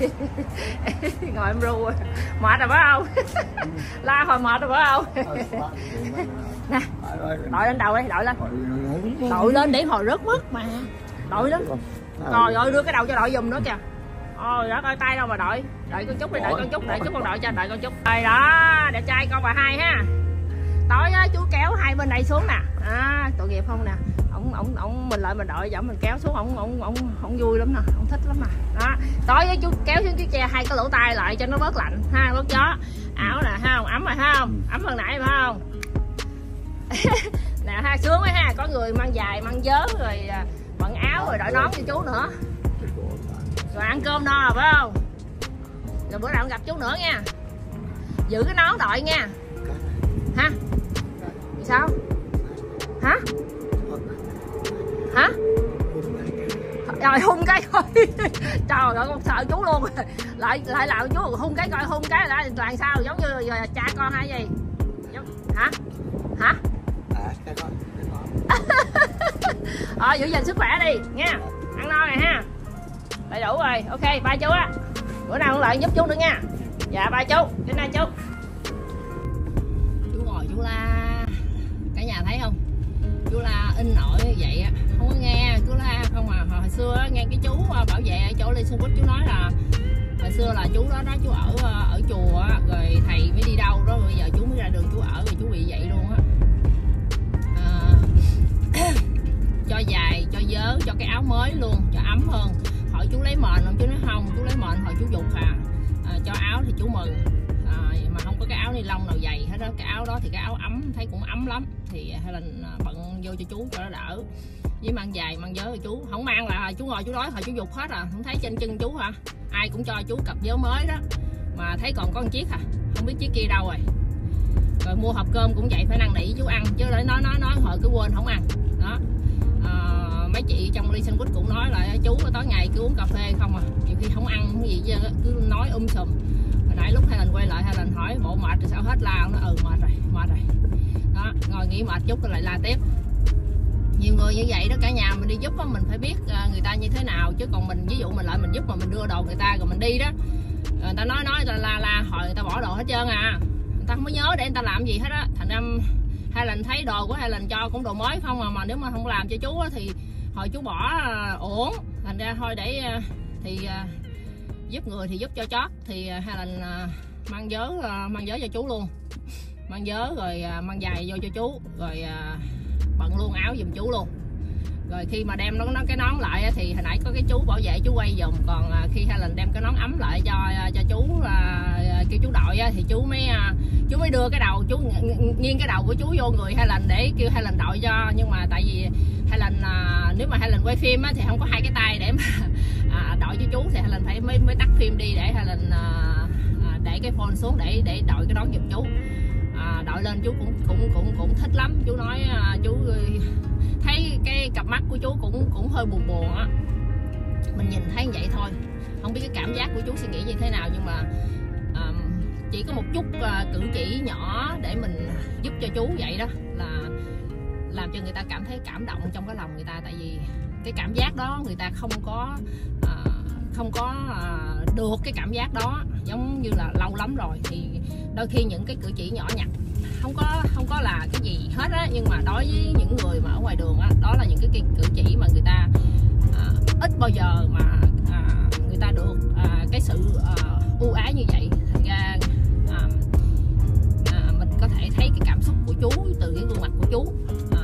Ngồi em ru mệt rồi phải không? La hồi mệt rồi phải không? Nè, đội lên đầu đi, đội lên. Đội lên để hồi rớt mất mà. Đội lên. Rồi rồi đưa cái đầu cho đội giùm nữa kìa. Ôi đó, coi tay đâu mà đội. Đợi con chút đi, đợi con chút, đợi chút con đội cho, đợi con chút. Rồi đó, đẹp trai con bà hai ha. tối á chú kéo hai bên đây xuống nè. À, tội nghiệp không nè. Ổng ổng ổng mình lại mình đợi dẫn mình kéo xuống, ổng ổng ổng ổng vui lắm nè, ổng thích lắm nè. Đó. Tối á chú kéo xuống chú che hai cái lỗ tai lại cho nó bớt lạnh ha, bớt gió. Áo nè ha, ấm rồi ha không? Ấm hơn nãy phải không? Nè ha, sướng quá ha, có người mang giày, mang vớ rồi bận áo rồi đội nón cho chú nữa. Rồi ăn cơm no rồi phải không? Rồi bữa nào không gặp chú nữa nha. Giữ cái nón đội nha. Ha? Vì sao? Hả? Hả? Rồi hung cái coi. Trời ơi con sợ chú luôn. Lại lại làm chú hung cái coi, hung cái là làm sao giống như cha con hay gì? Hả? Hả? Ờ giữ gìn sức khỏe đi nha. Ăn no rồi ha. Đầy đủ rồi. Ok bye chú á. Bữa nào lại giúp chú nữa nha. Dạ bye chú. Đến nay chú. Chú ngồi chú la. Cả nhà thấy không? Chú la in ỏi như vậy á, không có nghe. Chú la không à. Hồi xưa nghe cái chú bảo vệ ở chỗ Lê Xuân Quýt, chú nói là hồi xưa là chú đó đó chú ở ở chùa á, rồi thầy mới đi đâu đó, rồi bây giờ chú mới ra đường chú ở, rồi chú bị vậy luôn á. À, cho giày, cho vớ, cho cái áo mới luôn, cho ấm hơn. Hỏi chú lấy mền không? Chú nói không, chú lấy mền hồi chú dục à. À, cho áo thì chú mừng, à, mà không có cái áo ni lông nào dày hết đó. Cái áo đó thì cái áo ấm, thấy cũng ấm lắm, thì Helen bận vô cho chú cho nó đỡ. Với mang giày, mang vớ thì chú không mang là chú ngồi chú đói hồi chú dục hết à. Không thấy trên chân chú hả? Ai cũng cho chú cặp vớ mới đó, mà thấy còn có một chiếc à, không biết chiếc kia đâu rồi. Rồi mua hộp cơm cũng vậy, phải năn nỉ chú ăn chứ để nói nói nói hồi cứ quên không ăn đó. À, mấy chị trong Ly Xuân Quýt cũng nói là chú tối ngày cứ uống cà phê không à, nhiều khi không ăn cái gì chứ, cứ nói um sùm. Hồi nãy lúc Helen quay lại, Helen hỏi bộ mệt rồi sao hết la, nó ừ mệt rồi, mệt rồi đó, ngồi nghỉ mệt chút rồi lại la tiếp. Nhiều người như vậy đó cả nhà, mình đi giúp đó, mình phải biết người ta như thế nào, chứ còn mình ví dụ mình lại mình giúp mà mình đưa đồ người ta rồi mình đi đó, người ta nói nói ta la la hồi người ta bỏ đồ hết trơn à, người ta không có nhớ để người ta làm gì hết á. Thành ra hai lần thấy đồ của hai lần cho cũng đồ mới không à, mà nếu mà không làm cho chú á, thì hồi chú bỏ ổn. Thành ra thôi để thì giúp người thì giúp cho chót, thì hai lần mang vớ mang vớ cho chú luôn, mang vớ rồi mang giày vô cho chú, rồi bận luôn áo giùm chú luôn. Rồi khi mà đem nó, nó cái nón lại thì hồi nãy có cái chú bảo vệ chú quay giùm, còn khi hai lần đem cái nón ấm lại cho cho chú kêu chú đội thì chú mới chú mới đưa cái đầu chú nghiêng cái đầu của chú vô người hai lần để kêu hai lần đội cho. Nhưng mà tại vì hai lần nếu mà hai lần quay phim thì không có hai cái tay để mà đội cho chú, thì hai lần phải mới mới tắt phim đi để hai lần để cái phone xuống để để đội cái nón giùm chú. À, đội lên chú cũng cũng cũng cũng thích lắm. Chú nói à, chú thấy cái cặp mắt của chú cũng cũng hơi buồn buồn á, mình nhìn thấy vậy thôi, không biết cái cảm giác của chú suy nghĩ như thế nào, nhưng mà à, chỉ có một chút à, cử chỉ nhỏ để mình giúp cho chú vậy đó là làm cho người ta cảm thấy cảm động trong cái lòng người ta. Tại vì cái cảm giác đó người ta không có à, không có à, được cái cảm giác đó, giống như là lâu lắm rồi. Thì đôi khi những cái cử chỉ nhỏ nhặt không có không có là cái gì hết á, nhưng mà đối với những người mà ở ngoài đường á, đó là những cái, cái cử chỉ mà người ta à, ít bao giờ mà à, người ta được à, cái sự à, ưu ái như vậy. Thành ra à, à, mình có thể thấy cái cảm xúc của chú từ cái gương mặt của chú. À,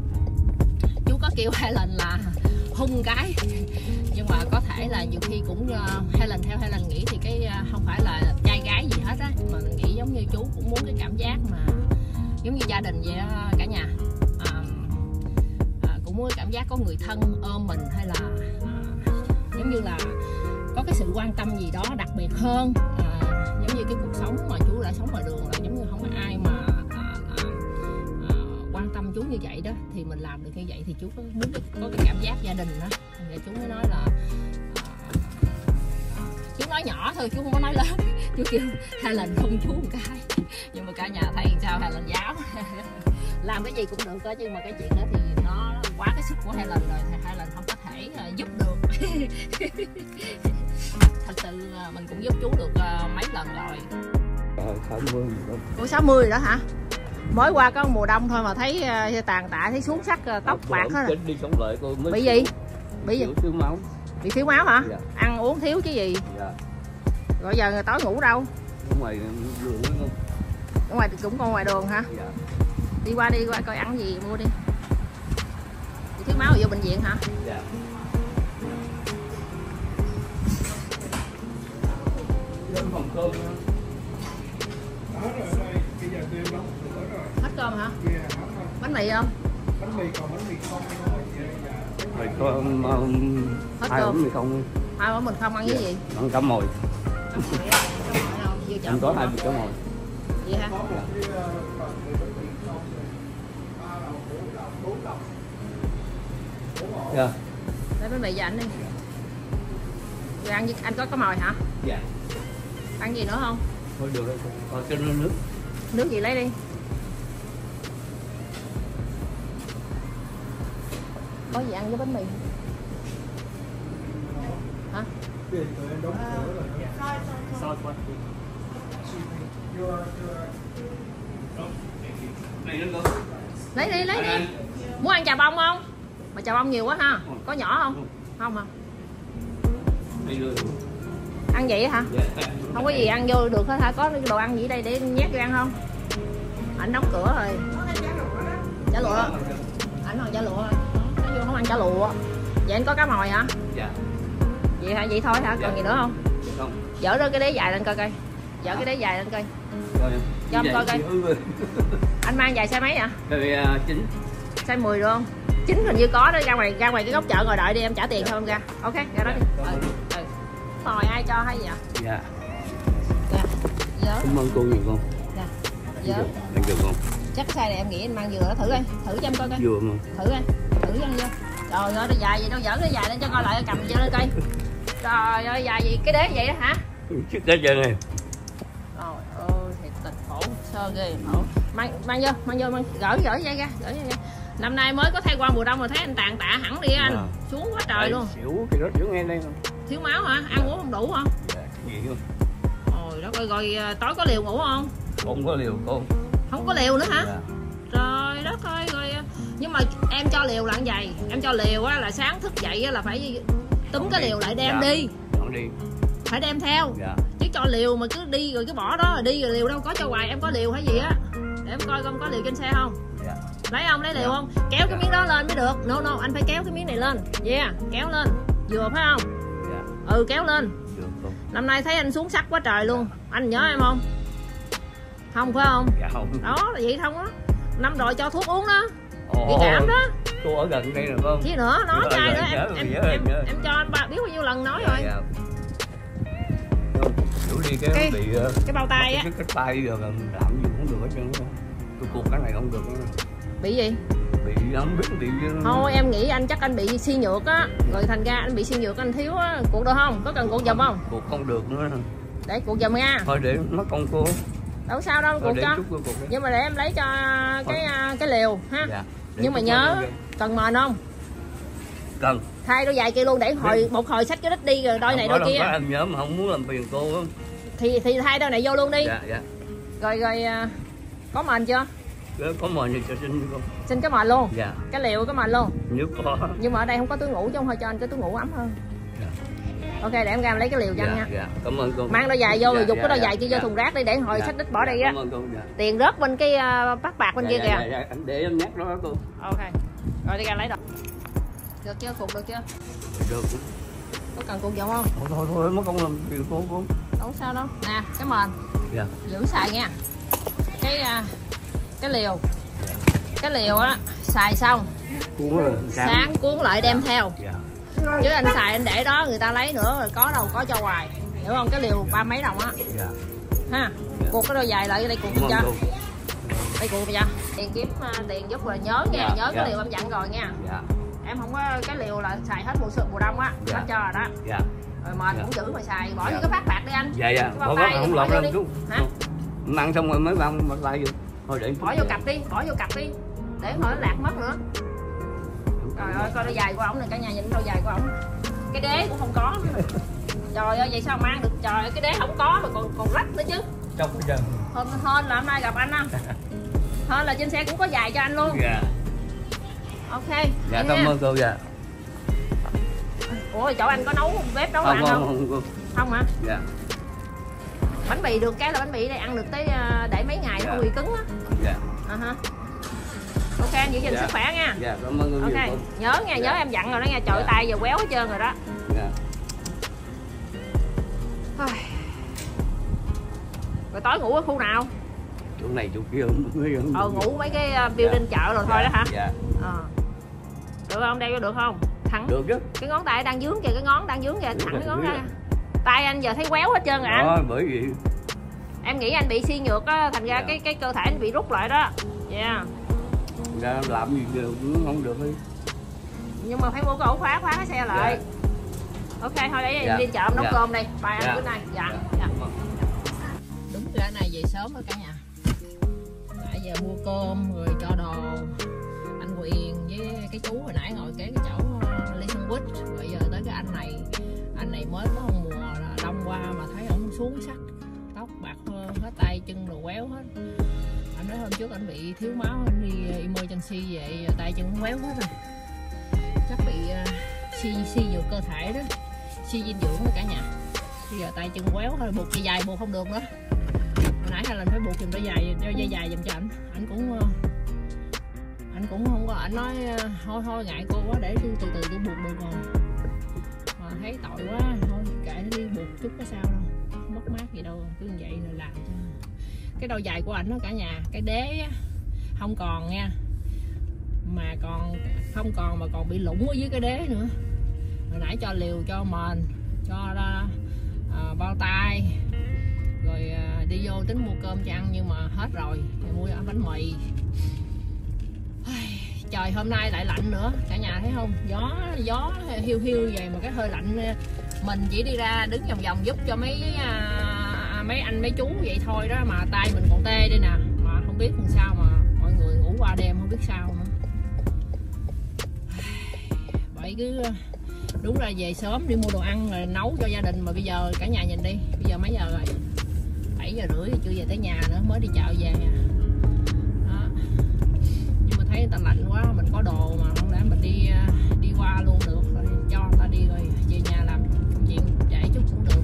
chú có kêu hai lần là hung cái, nhưng mà có thể là nhiều khi cũng uh, hai lần theo hai lần nghĩ thì cái uh, không phải là trai gái gì hết á, mà mình nghĩ giống như chú cũng muốn cái cảm giác mà giống như gia đình vậy đó cả nhà. À, à, cũng muốn cái cảm giác có người thân ôm mình, hay là à, giống như là có cái sự quan tâm gì đó đặc biệt hơn. À, giống như cái cuộc sống mà chú đã sống ngoài đường là giống như không có ai mà à, à, à, quan tâm chú như vậy đó, thì mình làm được như vậy thì chú có muốn có cái cảm giác gia đình đó. Thì chú mới nói là à, chú nói nhỏ thôi, chú không có nói lớn. Chú kêu hai lần không chú một cái, nhưng mà cả nhà thấy sao hai lần giáo. Làm cái gì cũng được đó, nhưng mà cái chuyện đó thì nó quá cái sức của hai lần rồi, thì hai lần không có thể uh, giúp được. Thật sự uh, mình cũng giúp chú được uh, mấy lần rồi. sáu mươi Ủa sáu mươi rồi đó hả? Mới qua có mùa đông thôi mà thấy uh, tàn tạ, thấy xuống sắc uh, tóc bạc hết rồi. Đi sống lại cô mới bị gì? Bị gì? Thiếu máu. Bị thiếu máu hả? Dạ. Ăn uống thiếu chứ gì? Dạ. Rồi giờ người tối ngủ đâu? Ở ngoài đường không? Ở ngoài cũng còn ngoài đường hả? Dạ. Đi qua đi qua coi ăn gì mua đi. Chị thiếu máu rồi vô bệnh viện hả? Dạ. Đến phòng cơm nữa. Hết cơm hả? Bánh mì không? Bánh mì còn bánh mì không. Mì không, Hết hai cơm. bánh mì không. Hai bữa mình không ăn cái gì? Ăn cá mồi. Vô chợ Em có hai bịch cá mồi. vậy hả? Dạ. Lấy bánh mì cho anh đi. Rồi ăn gì? Anh có cá mồi hả? Dạ. Ăn gì nữa không? Thôi được rồi. Thôi cho nó nước. Nước gì lấy đi. Có gì ăn với bánh mì hả? Lấy đi, lấy đi. Muốn ăn chà bông không? Mà chà bông nhiều quá ha. Có nhỏ không? Không hả? Ăn vậy hả? Không có gì ăn vô được hết hả? Có đồ ăn gì đây để nhét vô ăn không? Anh đóng cửa rồi. Chả lụa. Anh còn chả lụa hả? Nó vô không ăn chả lụa. Vậy anh có cá mồi hả? Dạ. Vậy hả? Vậy thôi hả? Còn Dạ. gì nữa không? Không. Dỡ ra cái đế dài lên coi coi. Dỡ cái đế dài lên coi. Cho em coi coi. Anh mang dài size mấy vậy? Rồi chín. Size mười luôn. Chín hình như có đó, ra ngoài ra ngoài cái góc chợ ngồi đợi đi, em trả tiền cho em ra. Ok, ra đó đi. Ừ. Ừ. Mồi ai cho hay vậy? Dạ. Dạ. Dỡ. Cảm ơn cô nhiều con. Dạ. Dỡ. Ăn được không? Chắc cái size này em nghĩ anh mang vừa thử đi, thử cho em coi coi. Vừa mà. Thử đi, thử cho anh vô. Trời ơi, nó dài vậy đâu, dỡ cái dài lên cho coi lại, cầm cho lên cây. Trời ơi, dài gì cái đế vậy đó hả? Chiếc đế chân này. Trời ơi, thiệt tình khổ sơ ghê khổ. Mang mang vô, mang vô, mang gỡ gỡ dây ra, gỡ dây ra. Năm nay mới có thay qua mùa đông mà thấy anh tàn tạ hẳn đi anh. À. Xuống quá trời luôn. Xỉu thì nó xỉu nghe đây không? Thiếu máu hả? Ăn uống không đủ hả? Dạ, cái gì không? Ôi đó coi rồi tối có liều ngủ không? Không có liều con. Không có liều nữa hả? Dạ. Trời đất ơi rồi. Nhưng mà em cho liều là vậy. Em cho liều á là sáng thức dậy á là phải túm Không cái đi. liều lại đem Dạ. đi. Không đi. Phải đem theo. Dạ. Chứ cho liều mà cứ đi rồi cứ bỏ đó rồi đi rồi liều đâu có cho hoài. Em có liều hay gì á? Để em coi con có liều trên xe không? Dạ. Lấy không? Lấy liều Dạ. không? Kéo cái Dạ. miếng đó lên mới được. No no, anh phải kéo cái miếng này lên. Yeah, kéo lên. Vừa phải không? Dạ. Ừ, kéo lên. Được con. Năm nay thấy anh xuống sắc quá trời luôn. Anh nhớ em không? Không phải không? Dạ không. Đó là vậy không á. Năm rồi cho thuốc uống đó. Bị Ồ, cảm đó. cô ở gần đây rồi con. Chứ nữa, nói Nhớ trai rồi, nữa em nhớ em, rồi, nhớ em, rồi, nhớ. em cho anh ba biết bao nhiêu lần nói Dạ, rồi. dạ. Chủ đi cái, Cái- bị uh, Cái bao tay á. cái cái tay giờ làm gì cũng được hết trơn á. Tôi cuộc cái này không được nữa. Bị gì? Bị không biết bị Thôi em nghĩ anh chắc anh bị suy nhược á. Rồi thành ra anh bị suy nhược anh thiếu á. Cuộc được không? Có cần cuộc giùm không? cuộc không được nữa. Để cuộc giùm nha. Thôi để nó con cô. Đâu sao đâu, Thôi cuộc để cho. chút cô cuộc đi. Nhưng mà để em lấy cho cái cái liều ha. Dạ. Để Nhưng mà chút nhớ coi cần mền không? cần. Thay đôi giày kia luôn để hồi một hồi xách cái đít đi rồi đôi này Không có đôi đâu, kia. có em nhớ mà không muốn làm phiền cô á. Thì thì thay đôi này vô luôn đi. Dạ dạ. Rồi rồi à, có mền chưa? Nếu có mời thì cho xin con. Xin cái mền luôn. Dạ. Cái liều cái mền luôn. Nếu có. Nhưng mà ở đây không có túi ngủ chứ không thôi cho anh cái túi ngủ ấm hơn. Dạ. Ok để em ra em lấy cái liều cho anh Dạ, nha. dạ. Cảm ơn cô. Mang đôi giày vô rồi Dạ, dục dạ, cái đôi dạ, giày kia dạ. vô thùng rác đi để hồi Dạ, xách đít bỏ dạ, đi á. Cảm ơn cô. Dạ. Tiền rớt bên cái uh, bát bạc bên Dạ, kia dạ, kìa. dạ, dạ. Anh để em nhắc đó đó cô. Ok. Rồi đi ra lấy đồ. Được chưa? Cục được chưa? Được. Có cần cục giùm không? Thôi thôi thôi mất công làm phiền cô cô. Đâu sao đâu. Nè, cái mền. Dạ. Giữ xài nha. Cái uh, cái liều. Cái liều á xài xong Cuốn rồi. sáng cuốn lại đem theo. Dạ. Chứ anh xài anh để đó người ta lấy nữa rồi có đâu có cho hoài. Hiểu không? Cái liều ba mấy đồng á. Dạ. Ha. Cuộc cái đôi giày lại đây cuộc Cảm cho. ơn cô. Đây cuộc bây giờ. Tiền kiếm uh, tiền giúp rồi nhớ nha, Dạ, nhớ dạ. cái liều em dặn rồi nha. Dạ. Em không có cái liều là xài hết mùa xuân mùa đông á, Dạ. hết cho rồi đó. Dạ. Rồi mền Dạ. cũng giữ mà xài, bỏ Dạ. vô cái phát bạc đi anh. Dạ dạ. Cái bao Bỏ tay cái không bỏ lọt vô ra đi. chút. Hả? Ăn xong rồi mới vào mặt lại vô. Thôi để Bỏ vô cặp đi, bỏ vô cặp đi. Để hồi nó lạc mất nữa. Trời ơi, coi đôi giày của ổng này cả nhà nhìn đôi giày của ổng. Cái đế cũng không có. Trời ơi, vậy sao mang được? Trời ơi, cái đế không có mà còn còn rách nữa chứ. trong cái chân. Hên hên là hôm nay gặp anh á. Hên là trên xe cũng có giày cho anh luôn. Dạ. Ok. Dạ vậy cảm nha. ơn cô. Dạ. Ủa chỗ anh có nấu bếp nấu Không ăn không không? không cô. Không hả? Dạ. Bánh mì được cái là bánh mì đây ăn được tới ờ, để mấy ngày nó Dạ. không bị cứng á. Dạ. À ha. Ok anh giữ gìn Dạ. sức khỏe nha. Dạ, cảm ơn Ok, nhiều. nhớ nha, nhớ Dạ. em dặn rồi đó nha, trời Dạ. tay giờ quéo hết trơn rồi đó. Dạ. Rồi tối ngủ ở khu nào? Chỗ này chỗ kia không không. Ờ ngủ mấy cái uh, building Dạ. chợ rồi thôi đó hả? Dạ. Ờ. Được không? Đeo vô được không? Thẳng. Được chứ. Cái ngón tay đang dướng kìa, cái ngón đang dướng kìa, Đúng thẳng rồi, cái ngón biết ra. rồi. Tay anh giờ thấy quéo hết trơn rồi anh. Đó, bởi vì Em nghĩ anh bị suy nhược á, thành ra Dạ. cái cái cơ thể anh bị rút lại đó. Yeah. ra làm gì được cũng không được ấy. Nhưng mà phải mua cái ổ khóa khóa cái xe lại. Dạ. Ok thôi để Dạ. đi chợ em nấu Dạ. cơm đi. Bye anh Dạ. bữa nay. Dạ. Dạ. Dạ. Đúng ra này về sớm đó cả nhà. Nãy giờ mua cơm rồi cho đồ. Anh Quyền với cái chú hồi nãy ngồi kế cái chỗ uh, Lee Sung Wich. Rồi giờ tới cái anh này. Anh này mới có một mùa là đông qua mà thấy ổng xuống sắc. Tóc bạc hết, tay chân đồ quéo hết. Anh nói hôm trước anh bị thiếu máu, anh đi emergency vậy tay chân quéo hết rồi. Chắc bị uh, suy suy nhược cơ thể đó, suy dinh dưỡng đó cả nhà. Bây giờ tay chân quéo thôi, buộc dây dài buộc không được nữa. Hồi nãy là phải buộc giùm đôi giày, đôi dây dài giùm cho ảnh. Anh cũng uh, anh cũng không có, anh nói uh, thôi thôi ngại cô quá để tôi từ từ tôi buộc được rồi. Mà thấy tội quá, thôi kệ nó đi buộc chút có sao đâu, mất mát gì đâu, cứ như vậy rồi làm cho. Cái đôi giày của ảnh đó cả nhà, cái đế á, không còn nha, mà còn không còn mà còn bị lủng ở dưới cái đế nữa. Hồi nãy cho liều, cho mền, cho ra à, bao tay, rồi à, đi vô tính mua cơm cho ăn nhưng mà hết rồi, rồi mua bánh mì. Trời hôm nay lại lạnh nữa cả nhà thấy không, gió gió hiu hiu vậy mà cái hơi lạnh. Mình chỉ đi ra đứng vòng vòng giúp cho mấy à, mấy anh mấy chú vậy thôi đó mà tay mình còn tê đây nè, mà không biết làm sao mà mọi người ngủ qua đêm không biết sao nữa. Vậy cứ đúng là về sớm đi mua đồ ăn rồi nấu cho gia đình, mà bây giờ cả nhà nhìn đi, bây giờ mấy giờ rồi, bảy giờ rưỡi chưa về tới nhà nữa, mới đi chợ về nè. Đó. Nhưng mà thấy người ta lạnh quá, mình có đồ mà không lẽ mình đi đi qua luôn được, rồi cho người ta đi rồi về nhà làm chuyện trễ chút cũng được.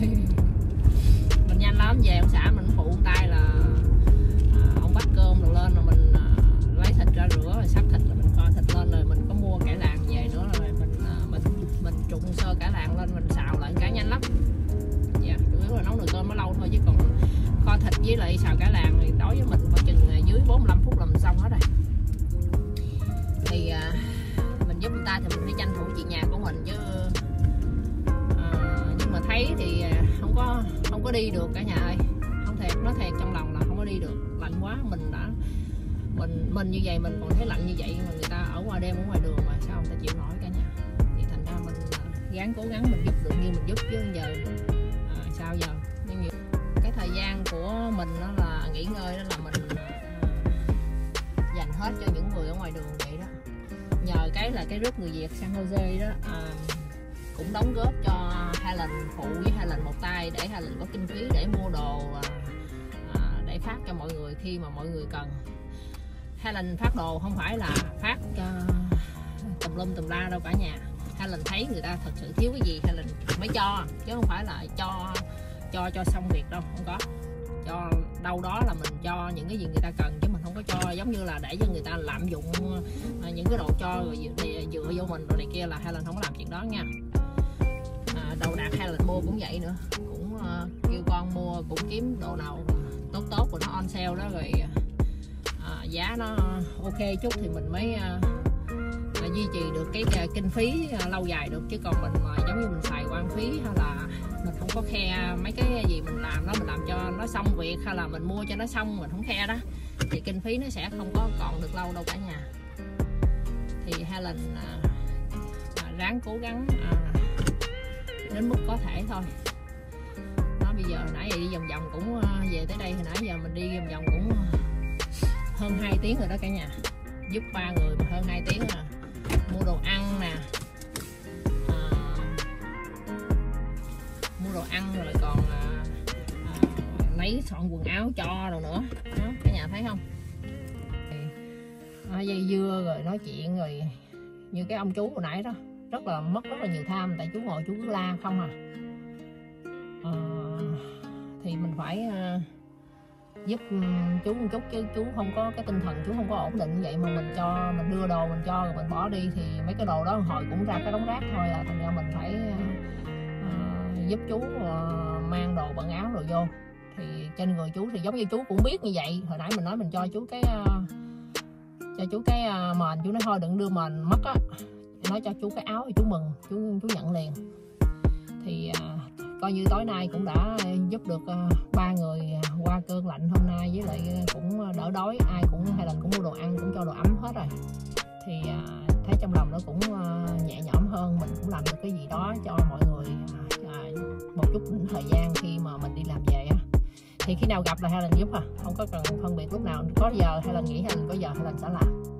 Mình nhanh lắm, về ông xã mình phụ tay là à, ông bắt cơm rồi lên rồi mình à, lấy thịt ra rửa rồi sắp thịt rồi mình kho thịt lên, rồi mình có mua cải làng về nữa rồi mình à, mình mình trụng sơ cải làng lên mình xào lại cái nhanh lắm. Dạ, chủ yếu là nấu nồi cơm nó lâu thôi, chứ còn kho thịt với lại xào cải làng thì đối với mình khoảng chừng dưới bốn mươi lăm phút là mình xong hết rồi. Thì à, mình giúp người ta thì mình phải tranh thủ chuyện nhà của mình chứ à, nhưng mà thấy thì không có không có đi được cả nhà ơi, không thiệt, nói thiệt trong lòng là không có đi được, lạnh quá. Mình đã mình mình như vậy mình còn thấy lạnh như vậy mà người ta ở ngoài đêm ở ngoài đường mà sao người ta chịu nổi cả nhà. Thì thành ra mình gắng cố gắng mình giúp được như mình giúp, chứ giờ à, sao giờ. Nhưng như cái thời gian của mình đó là nghỉ ngơi, đó là mình à, dành hết cho những người ở ngoài đường vậy đó. Nhờ cái là cái group người Việt San Jose đó à, cũng đóng góp cho Helen, phụ với Helen một tay để Helen có kinh phí để mua đồ à, để phát cho mọi người khi mà mọi người cần. Helen phát đồ không phải là phát uh, tùm lum tùm la đâu cả nhà. Helen thấy người ta thật sự thiếu cái gì Helen mới cho, chứ không phải là cho cho cho xong việc đâu, không có. Cho đâu đó là mình cho những cái gì người ta cần, chứ mình không có cho giống như là để cho người ta lạm dụng uh, những cái đồ cho rồi dựa vô mình rồi này kia, là Helen không có làm chuyện đó nha. À, đầu đạc Helen mua cũng vậy nữa, cũng uh, kêu con mua, cũng kiếm đồ nào tốt tốt của nó on sale đó, rồi à, giá nó ok chút thì mình mới à, à, duy trì được cái à, kinh phí à, lâu dài được. Chứ còn mình mà giống như mình xài quan phí hay là mình không có khe mấy cái gì mình làm đó, mình làm cho nó xong việc hay là mình mua cho nó xong mình không khe đó, thì kinh phí nó sẽ không có còn được lâu đâu cả nhà. Thì Helen à, à, ráng cố gắng à, đến mức có thể thôi. Nó bây giờ nãy giờ đi vòng vòng cũng về tới đây, hồi nãy giờ mình đi vòng vòng cũng hơn hai tiếng rồi đó cả nhà, giúp ba người mà hơn hai tiếng à. Mua đồ ăn nè à, mua đồ ăn rồi còn à, à, lấy soạn quần áo cho rồi nữa đó, cả nhà thấy không. À, dây dưa rồi nói chuyện rồi như cái ông chú hồi nãy đó rất là mất rất là nhiều tham, tại chú ngồi chú cứ la không à, à thì mình phải giúp chú một chút, chứ chú không có cái tinh thần, chú không có ổn định vậy mà mình cho mình đưa đồ mình cho rồi mình bỏ đi thì mấy cái đồ đó hồi cũng ra cái đống rác thôi à. Thành ra mình phải uh, giúp chú uh, mang đồ bận áo rồi vô. Thì trên người chú thì giống như chú cũng biết như vậy. Hồi nãy mình nói mình cho chú cái uh, cho chú cái uh, mền, chú nói thôi đừng đưa mền mất á, nói cho chú cái áo thì chú mừng, chú chú nhận liền. Thì uh, coi như tối nay cũng đã giúp được ba uh, người qua cơn lạnh hôm nay, với lại cũng đỡ đói, ai cũng hay là cũng mua đồ ăn, cũng cho đồ ấm hết rồi. Thì uh, thấy trong lòng nó cũng uh, nhẹ nhõm hơn, mình cũng làm được cái gì đó cho mọi người uh, một chút thời gian khi mà mình đi làm về á. Thì khi nào gặp là Helen giúp à, không có cần phân biệt lúc nào có giờ Helen nghỉ, Helen có giờ Helen sẽ làm.